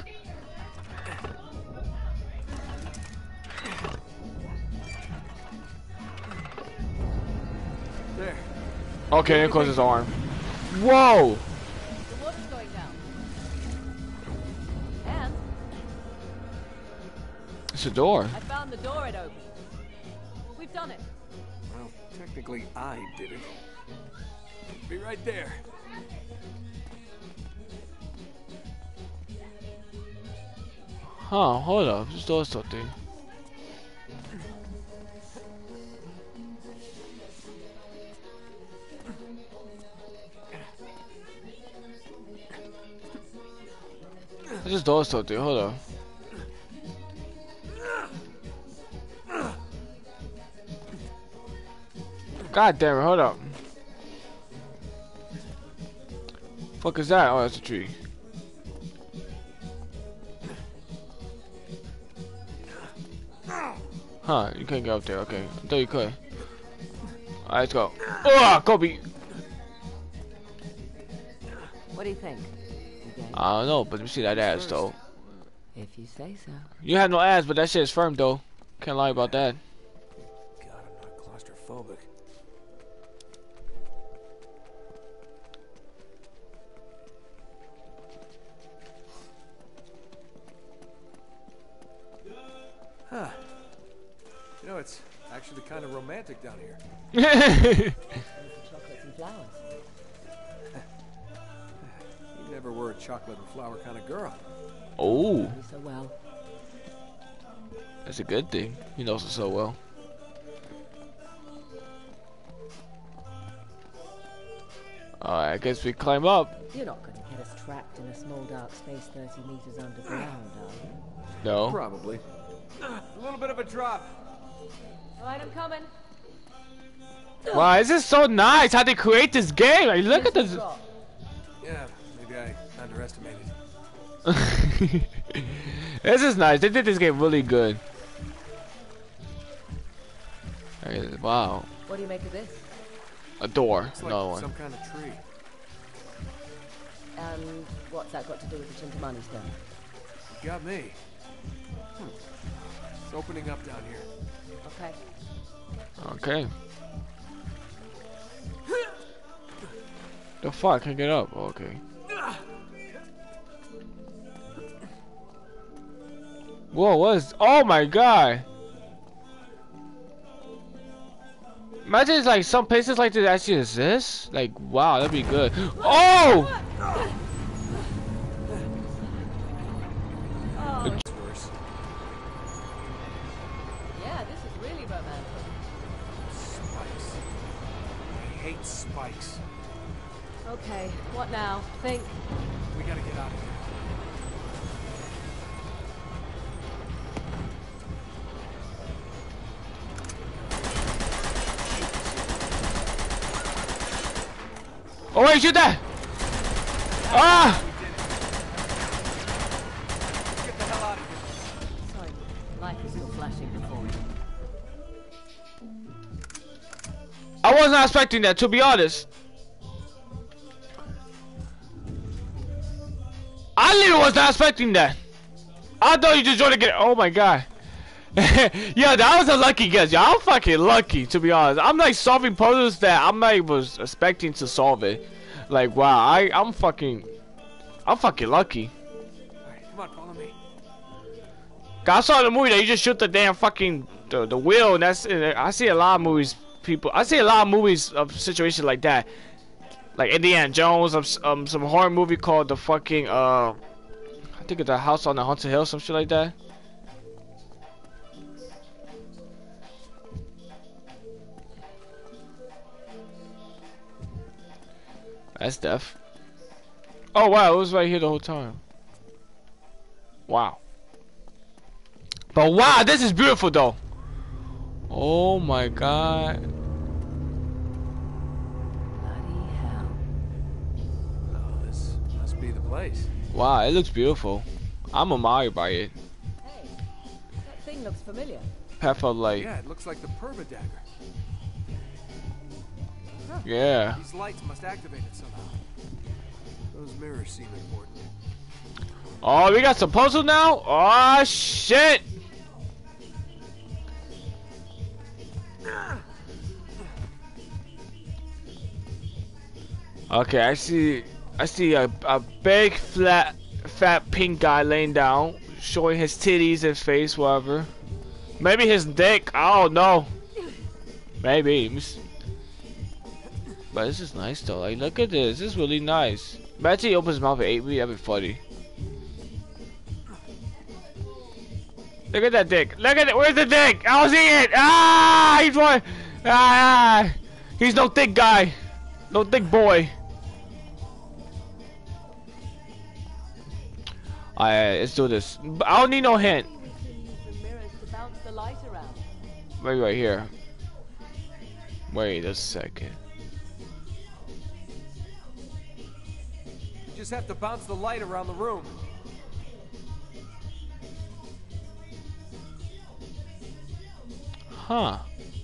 There. Okay, then close his arm. Whoa! The water's going down. And It's a door. I found the door it opened. We've done it. Well, technically I did it. Be right there. Huh, hold up. This does something. This just does something. Hold up. God damn it, hold up. Fuck is that? Oh, that's a tree. Huh, you can't get up there, okay. I thought you could. Alright, let's go. Oh, Kobe! What do you think? Okay. I don't know, but you see that ass though. If you say so. You have no ass, but that shit is firm though. Can't lie about that. God, I'm not claustrophobic. Huh. You know, it's actually kind of romantic down here. Chocolates and flowers. You never were a chocolate and flower kind of girl. Oh, You so well. that's a good thing. He knows it so well. Alright, I guess we climb up. You're not going to get us trapped in a small dark space 30 meters underground, are you? No. Probably. A little bit of a drop. Alright, I'm coming. Wow, this is so nice how they create this game. Like, look at this. Yeah, maybe I underestimated. This is nice. They did this game really good. Wow. What do you make of this? A door. It's like Another one. some kind of tree. And what's that got to do with the Chintamani stone? You got me. It's opening up down here. Okay. Okay. The fuck? I can't get up. Okay. Whoa, what is... Oh my god! Imagine it's like some places like this actually exist. Like, wow, that'd be good. Oh! It's worse. Yeah, this is really romantic. Spikes. I hate spikes. Okay, what now? Think. We gotta get out of here. Oh wait, shoot that! Ah! Get the hell out of here. Sorry, life is still flashing before me. I was not expecting that, to be honest. I literally was not expecting that. I thought you just wanted to get. Oh my god. Yeah, that was a lucky guess. Yeah, I'm fucking lucky, to be honest. I'm like solving puzzles that I'm not even expecting to solve it. Like, wow, I'm fucking lucky. Alright, come on, follow me. I saw in the movie that you just shoot the damn fucking the wheel, and that's. I see a lot of movies. I see a lot of movies of situations like that. Like Indiana Jones, some horror movie called the fucking I think it's The House on the Haunted Hill, some shit like that. That's deaf. Oh wow, it was right here the whole time. Wow. But wow, this is beautiful though. Oh my god. Bloody hell. Oh, this must be the place. Wow, it looks beautiful. I'm admired by it. Hey, that thing looks familiar. Path of Light. Yeah, it looks like the Perma dagger. Yeah. These lights must activate it somehow. Those mirrors seem important. Oh, we got some puzzle now? Oh shit! Okay, I see a big fat pink guy laying down, showing his titties and face, whatever. Maybe his dick, I don't know. Maybe. But this is nice though, like look at this, this is really nice. Imagine he opens his mouth and ate me, that'd be funny. Look at that dick, look at it, where's the dick? I don't see it! Ah, he's one! Ah, he's no thick guy. No thick boy. Alright, let's do this. I don't need no hint. The mirrors to bounce the light around. Maybe right here. Wait a second. You just have to bounce the light around the room. Huh.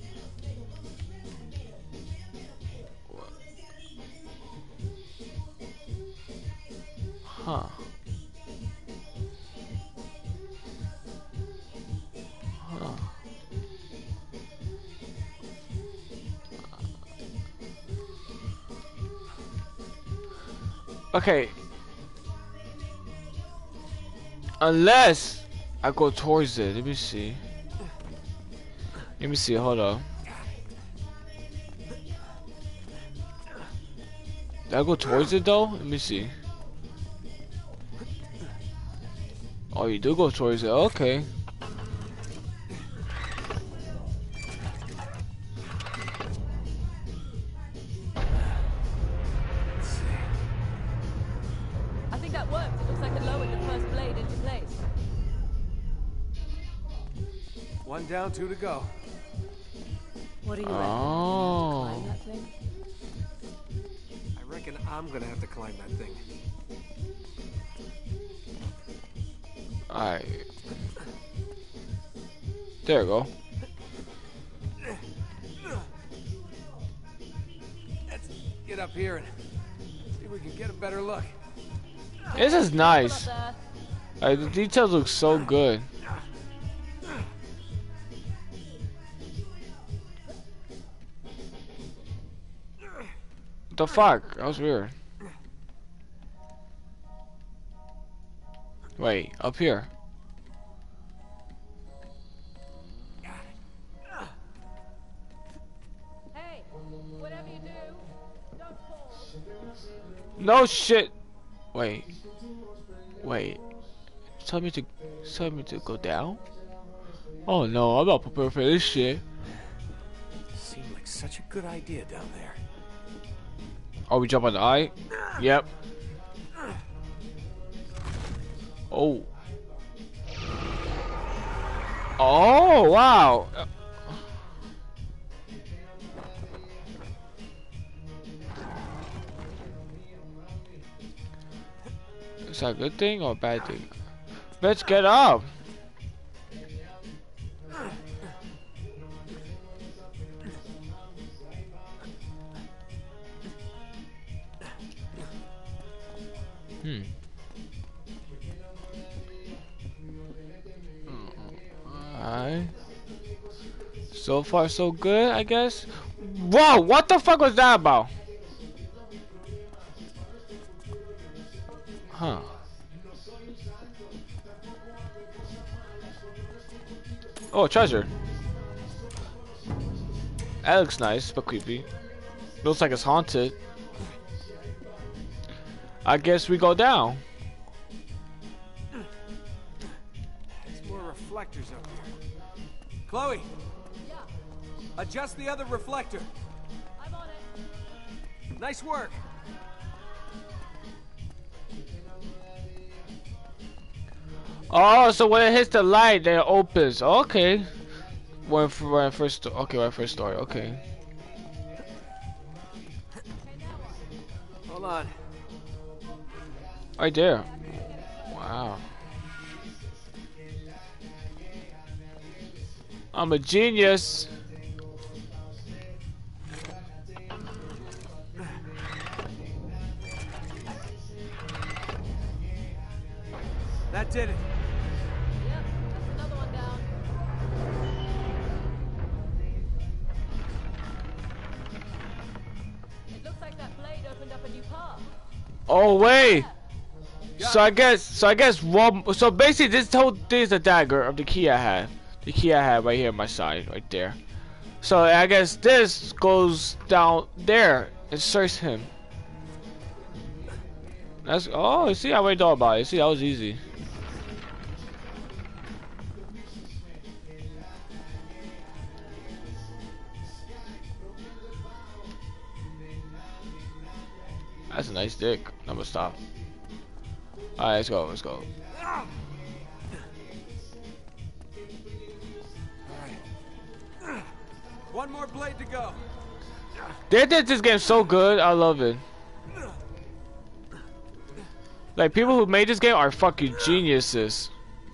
Huh. Huh. Okay. Unless I go towards it. Let me see. Let me see. Hold on. Did I go towards it though? Let me see. Oh, you do go towards it. Okay. I think that worked. It looks like it lowered the first blade into place. One down, two to go. What do you Oh. reckon? Climb that thing? I reckon I'm gonna have to climb that thing. Alright. There we go. Let's get up here and see if we can get a better look. This is nice. Up Like, the details look so good. What the fuck? That was weird. Wait, up here. Hey, whatever you do, don't fall. No shit. Wait. Wait. Tell me to go down? Oh no, I'm not prepared for this shit. Seemed like such a good idea down there. Oh, we jump on the eye? Yep. Oh. Oh, wow. Is that a good thing or a bad thing? Let's get up. Alright. So far so good, I guess. Whoa, what the fuck was that about? Huh. Oh, treasure. That looks nice, but creepy. Looks like it's haunted. I guess we go down. There's more reflectors up here. Chloe! Yeah, Adjust the other reflector. I'm on it. Nice work. Oh, so when it hits the light, then it opens. Okay. When first, okay, when first story. Okay. Hold on. Right there. Wow. I'm a genius. That did it. Yep, that's another one down. It looks like that blade opened up a new path. Oh wait. So I guess one. So basically, this whole thing is a dagger of the key I had. The key I had right here on my side, right there. So I guess this goes down there and search him. That's oh, see, I already thought about it. See, that was easy. That's a nice dick. I'm gonna stop. Alright, let's go, let's go. One more blade to go. They did this game so good. I love it. Like, people who made this game are fucking geniuses.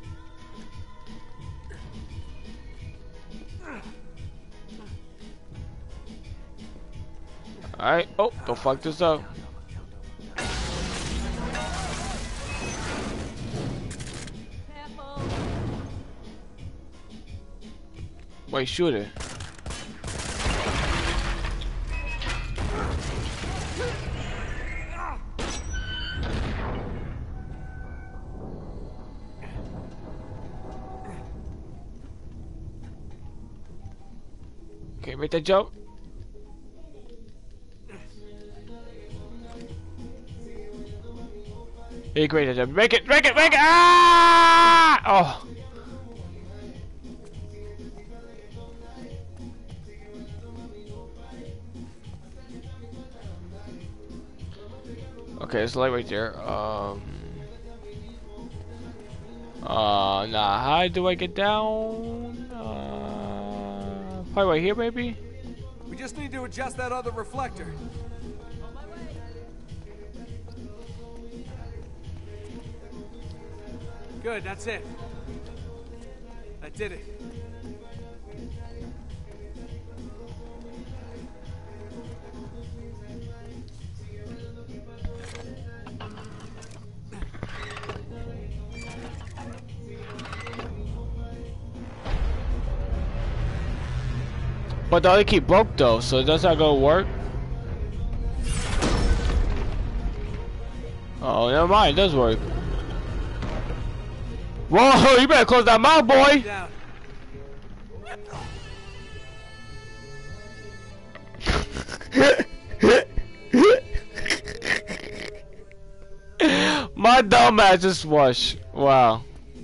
Alright. Oh, don't fuck this up. Careful. Wait, shoot it. Okay, make that jump. Hey, great that jump. Make it, make it, make it! Ah! Oh. Okay, it's light right there. Nah, how do I get down? Probably right here, maybe? We just need to adjust that other reflector. Good, that's it. I did it. But the other key broke though, so that's not gonna work. Oh, never mind, it does work. Whoa, you better close that mouth, boy! Down. My dumb ass just wash. Wow.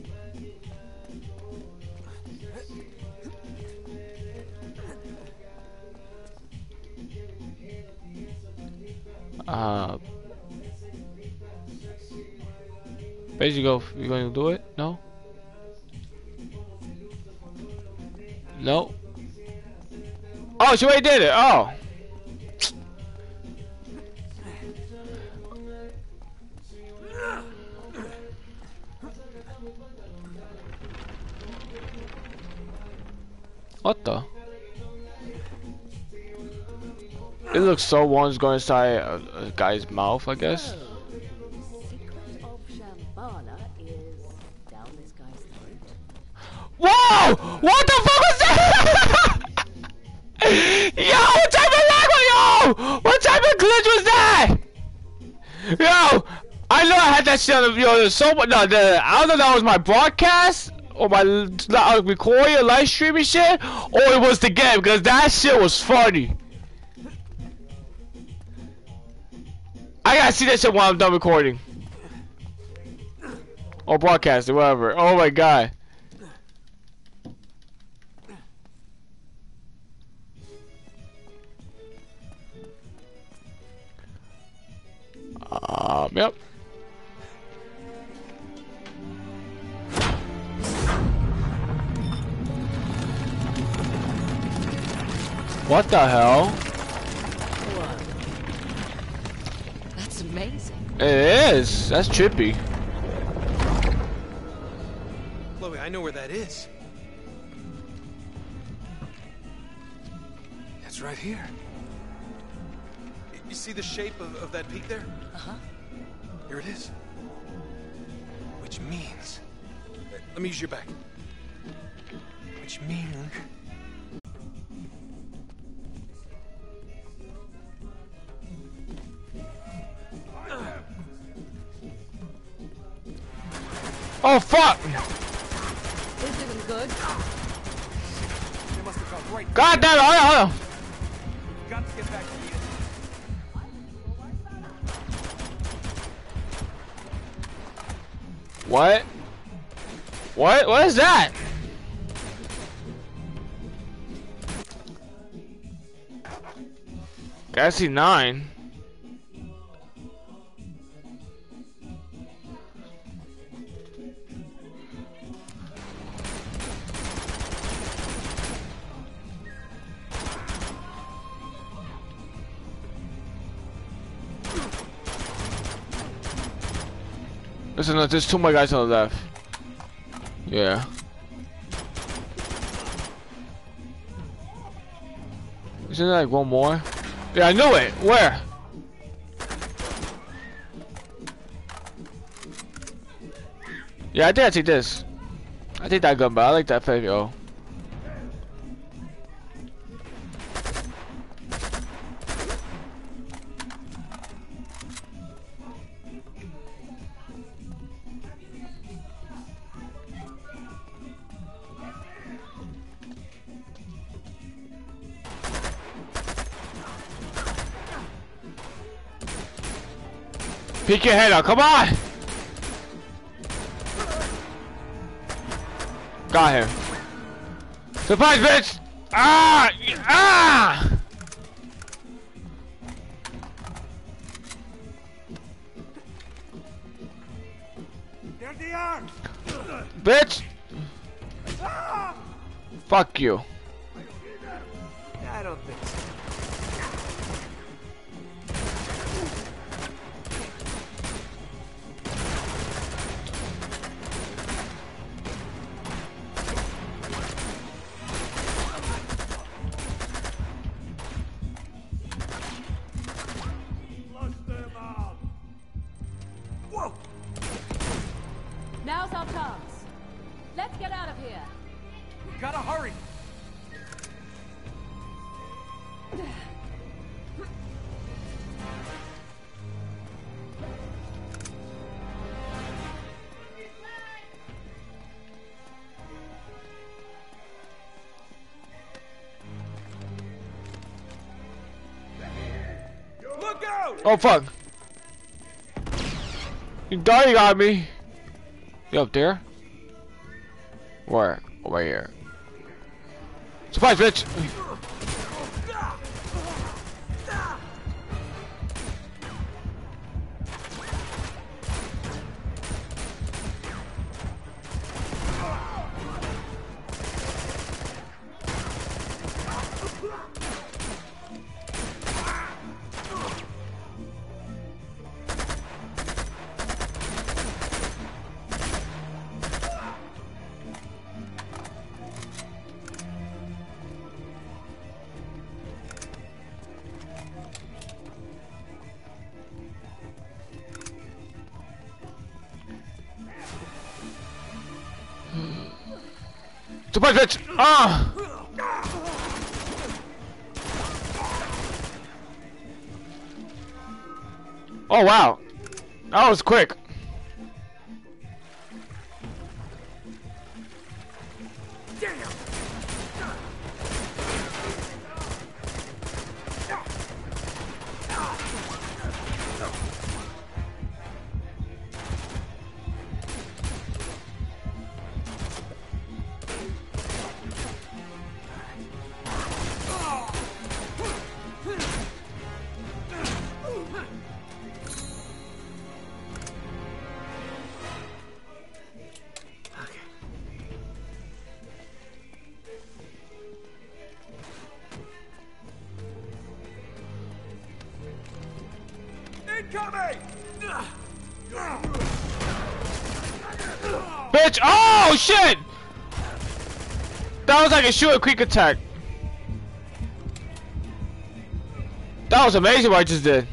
Basically, you gonna do it? No? No? Oh, she already did it! Oh! What the? It looks so one's going inside a guy's mouth, I guess. Secret of Shambhala is down this guy's throat. Whoa! What the fuck was that? Yo, what type of lag was yo? What type of glitch was that? Yo, I know I had that shit on the yo. So no, I don't know if that was my broadcast or my recording or live streaming shit, or it was the game because that shit was funny. I gotta see that shit while I'm done recording or broadcasting, whatever. Oh my god. Yep. What the hell? That's amazing. It is. That's trippy. Chloe, I know where that is. It's right here. You see the shape of that peak there? Uh-huh. Here it is. Which means... Let me use your back. Which means... Oh fuck! This isn't good. They must have gone right. God damn it! Hold on. We've got to get back to the end. What? What? What is that? Galaxy 9. Listen, there's two more guys on the left. Yeah. Isn't there like one more? Yeah, I knew it! Where? Yeah, I think I take this. I take that gun, but I like that Fabio. Peek your head out, come on! Got him. Surprise, bitch! Ah! Ah! There they are! Bitch! Fuck you. I don't think so. Whoa! Now's our chance. Let's get out of here. We gotta hurry! Look out! Oh fuck. You got me. You up there? Where? Over here. Surprise, bitch! Surprise, bitch! Ah! Oh wow, that was quick. Incoming! Bitch! Oh shit! That was like a shoot a quick attack. That was amazing what I just did.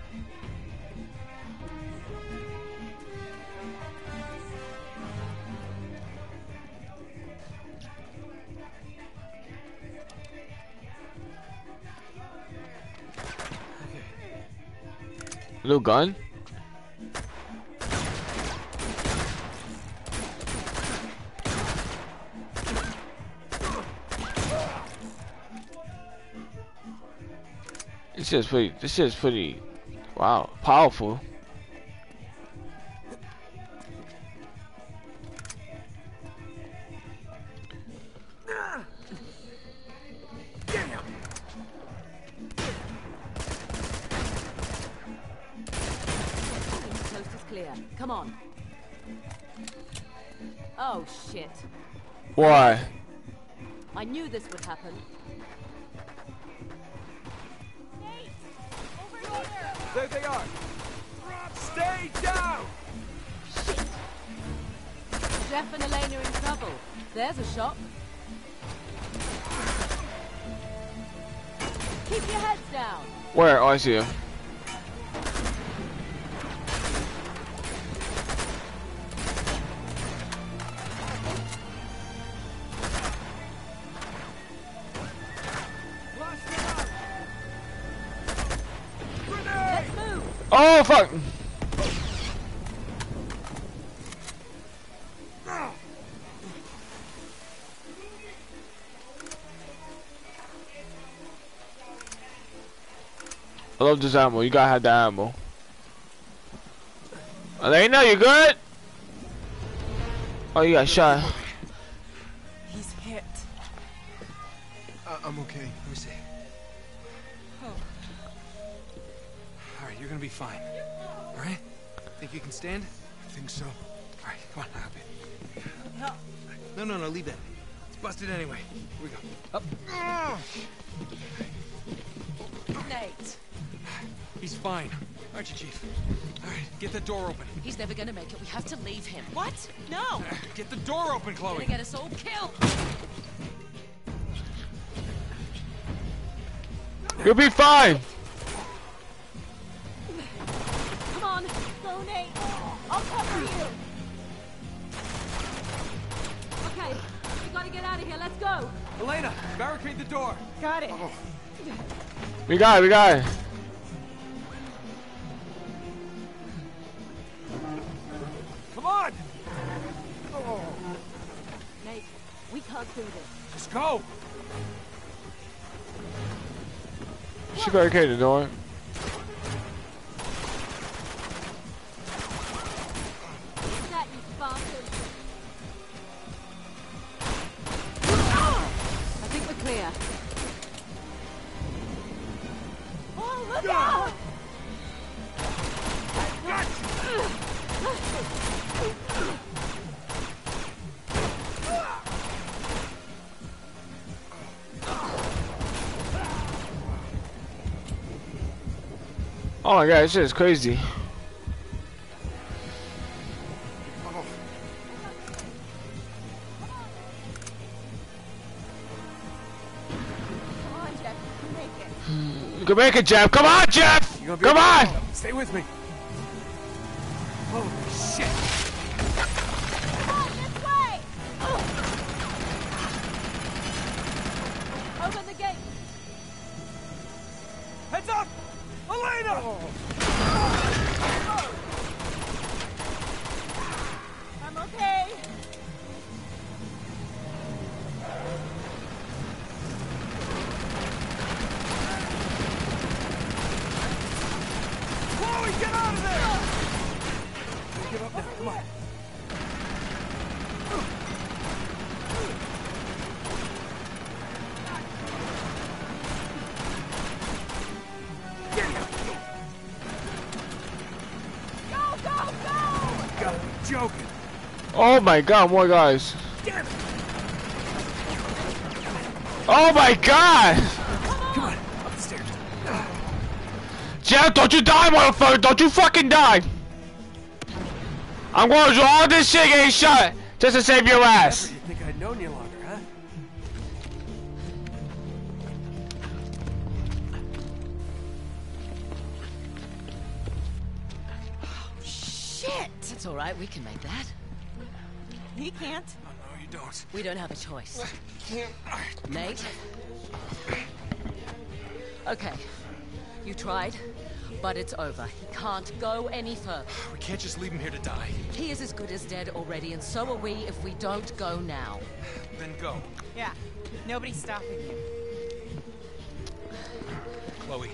Little gun? This shit is pretty, wow, powerful. Coast is clear. Come on. Oh shit. Why? I knew this would happen. There they are! Stay down! Shit. Jeff and Elena in trouble. There's a shot. Keep your heads down. Where? Oh, I see him. Let's move. Oh, fuck! I love this ammo. You gotta have the ammo. Elena, you good? Oh, you got shot. He's hit. I'm okay. Let me see. Oh. All right, you're gonna be fine. All right? Think you can stand? I think so. All right, come on, hop in. Help. No, leave that. It's busted anyway. Here we go. Up. Nate. He's fine. Aren't you, Chief? All right, get the door open. He's never gonna make it. We have to leave him. What? No. Get the door open, He's Chloe. gonna get us all killed. You'll be fine. Come on. Go, Nate. I'll cover you. Okay. We gotta get out of here. Let's go. Elena, barricade the door. Got it. We got it. We got it. Come on. Nate, we can't do this. Let's go. She barricaded the door. That, you bastard. I think we're clear. Oh, look out! Oh my god, this shit is crazy. Come on, Jeff. You can make it. You can make it, Jeff. Come on, Jeff. You gonna be Come okay? on. Stay with me. Holy shit. Come on, this way! Open the gate. Heads up! Elena! I'm okay. Chloe, get out of there! Don't give up now. Come on. Go, go, go! You gotta be joking. Oh my god, more guys. Damn it! Oh my god. Come on, up the stairs. Jeff, don't you die, motherfucker. Don't you fucking die. I'm going to do all this shit getting shot just to save your ass. Never you'd think I'd known you longer, huh? Shit. It's all right. We can make that. He can't. Oh, no, you don't. We don't have a choice. Can't. Nate? Okay. You tried, but it's over. He can't go any further. We can't just leave him here to die. He is as good as dead already, and so are we if we don't go now. Then go. Yeah. Nobody's stopping you. Chloe.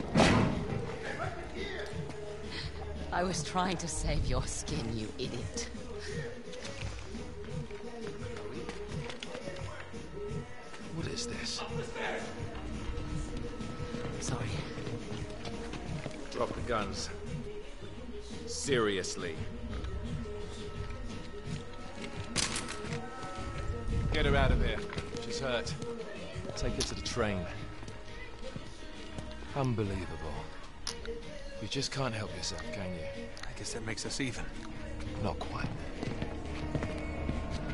I was trying to save your skin, you idiot. What is this? Sorry. Drop the guns. Seriously. Get her out of there. She's hurt. Take her to the train. Unbelievable. You just can't help yourself, can you? I guess that makes us even. Not quite.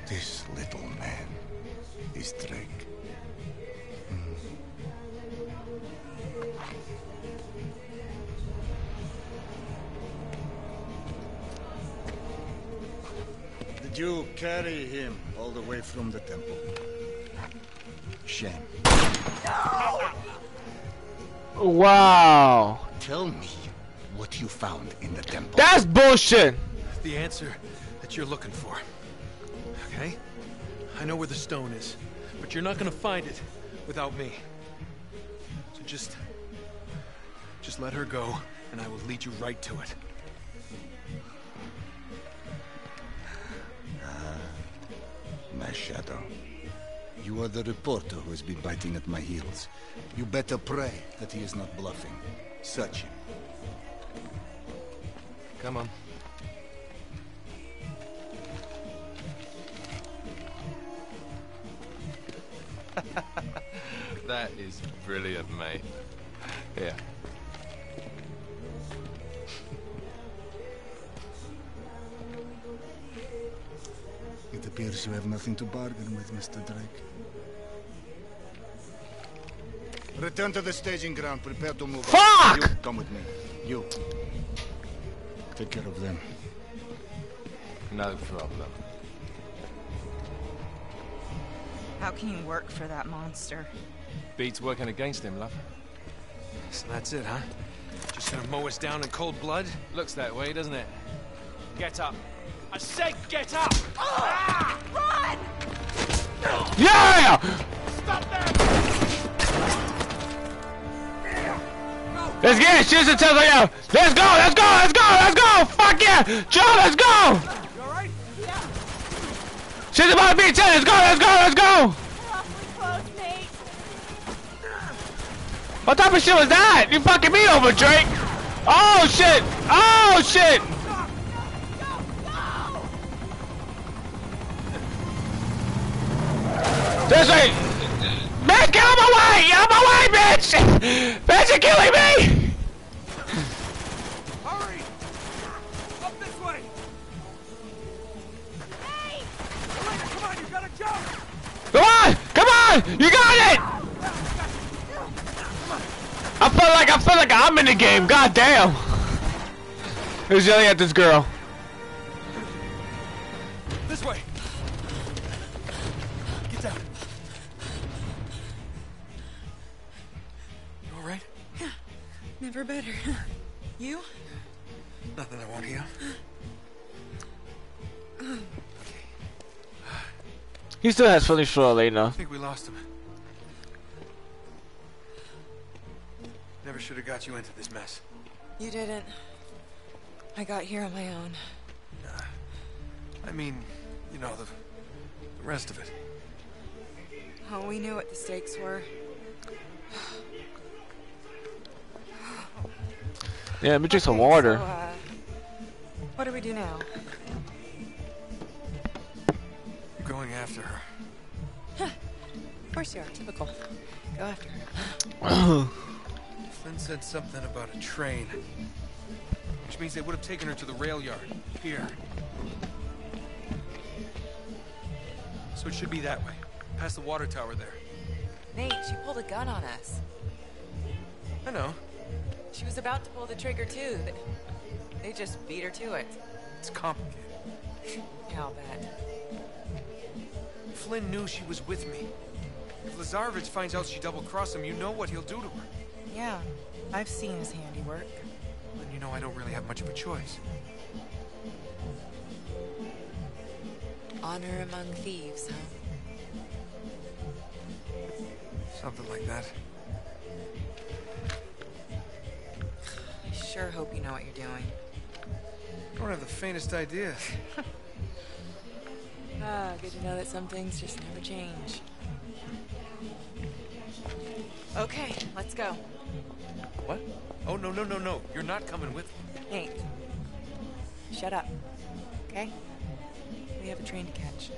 This little man is Drake. Did you carry him all the way from the temple? Shame. Wow. Tell me what you found in the temple. That's bullshit. The answer that you're looking for. Okay? I know where the stone is, but you're not gonna find it without me. So just let her go, and I will lead you right to it. My shadow. You are the reporter who has been biting at my heels. You better pray that he is not bluffing. Search him. Come on. That is brilliant, mate. Here. It appears you have nothing to bargain with, Mr. Drake. Return to the staging ground. Prepare to move. Fuck! You, come with me. You. Take care of them. No problem. How can you work for that monster? Beats working against him, love. So that's it, huh? Just gonna mow us down in cold blood? Looks that way, doesn't it? Get up. I said get up! Run! Yeah! Stop there! Let's get it. Shoot the tail out. Let's go. Let's go. Let's go. Let's go. Fuck yeah. Joe, let's go. You alright? Yeah. Shit's about to be 10. Let's go. Let's go. Let's go. Awfully close, mate. What type of shit was that? You fucking me over, Drake. Oh shit. Oh shit. This way. Man, get out of my way. Get out of my way, bitch. Bitch, you're killing me. Hurry! Up this way! Hey! Elena, come on, you gotta jump! Come on. Come on. You got it. I feel like I'm in the game. God damn. Who's yelling at this girl? This way! Get down. You alright? Never better. You? Nothing I won't heal. He still has feelings for I Elena. think we lost him. Never should have got you into this mess. You didn't. I got here on my own. I mean, you know, the rest of it. Oh, we knew what the stakes were. Yeah, let me drink some Okay, water. So, what do we do now? You're going after her. Of course you are. Typical. Go after her. Flynn said something about a train. Which means they would have taken her to the rail yard. Here. So it should be that way. Past the water tower there. Nate, she pulled a gun on us. I know. She was about to pull the trigger too. They just beat her to it. It's complicated. Yeah, I'll bet. Flynn knew she was with me. If Lazarevich finds out she double-crossed him, you know what he'll do to her. Yeah, I've seen his handiwork. And you know I don't really have much of a choice. Honor among thieves, huh? Something like that. I sure hope you know what you're doing. I don't have the faintest idea. Ah, good to know that some things just never change. Okay, let's go. What? Oh, no, no, no, no. You're not coming with me. Nate, shut up, okay? We have a train to catch.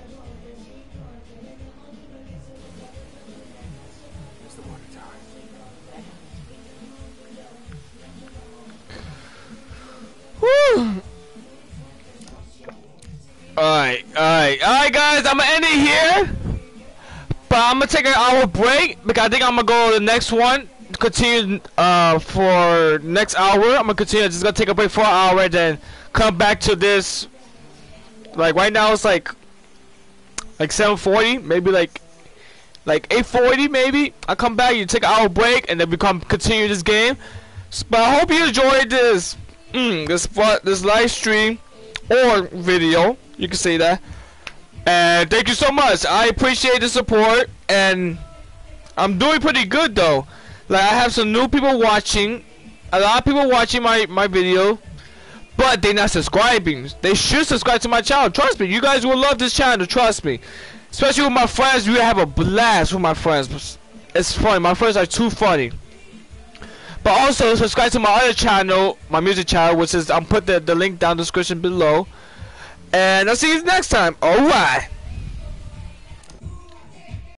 There's the water tower. Woo! Alright. Alright, guys, I'm gonna end it here. But I'm gonna take an hour break because I think I'm gonna go to the next one. Continue for next hour. I'm gonna continue. Just gonna take a break for an hour and then come back to this. Like right now, it's like 7:40, maybe like 8:40, maybe. I come back, you take an hour break, and then we continue this game. But I hope you enjoyed this this live stream or video. You can say that. And thank you so much. I appreciate the support, and I'm doing pretty good though. Like I have some new people watching, a lot of people watching my video, but they're not subscribing. They should subscribe to my channel. Trust me, you guys will love this channel. Trust me, especially with my friends. We have a blast with my friends. It's funny. My friends are too funny. But also subscribe to my other channel, my music channel, which is I'll put the link down in the description below. And I'll see you next time. Alright.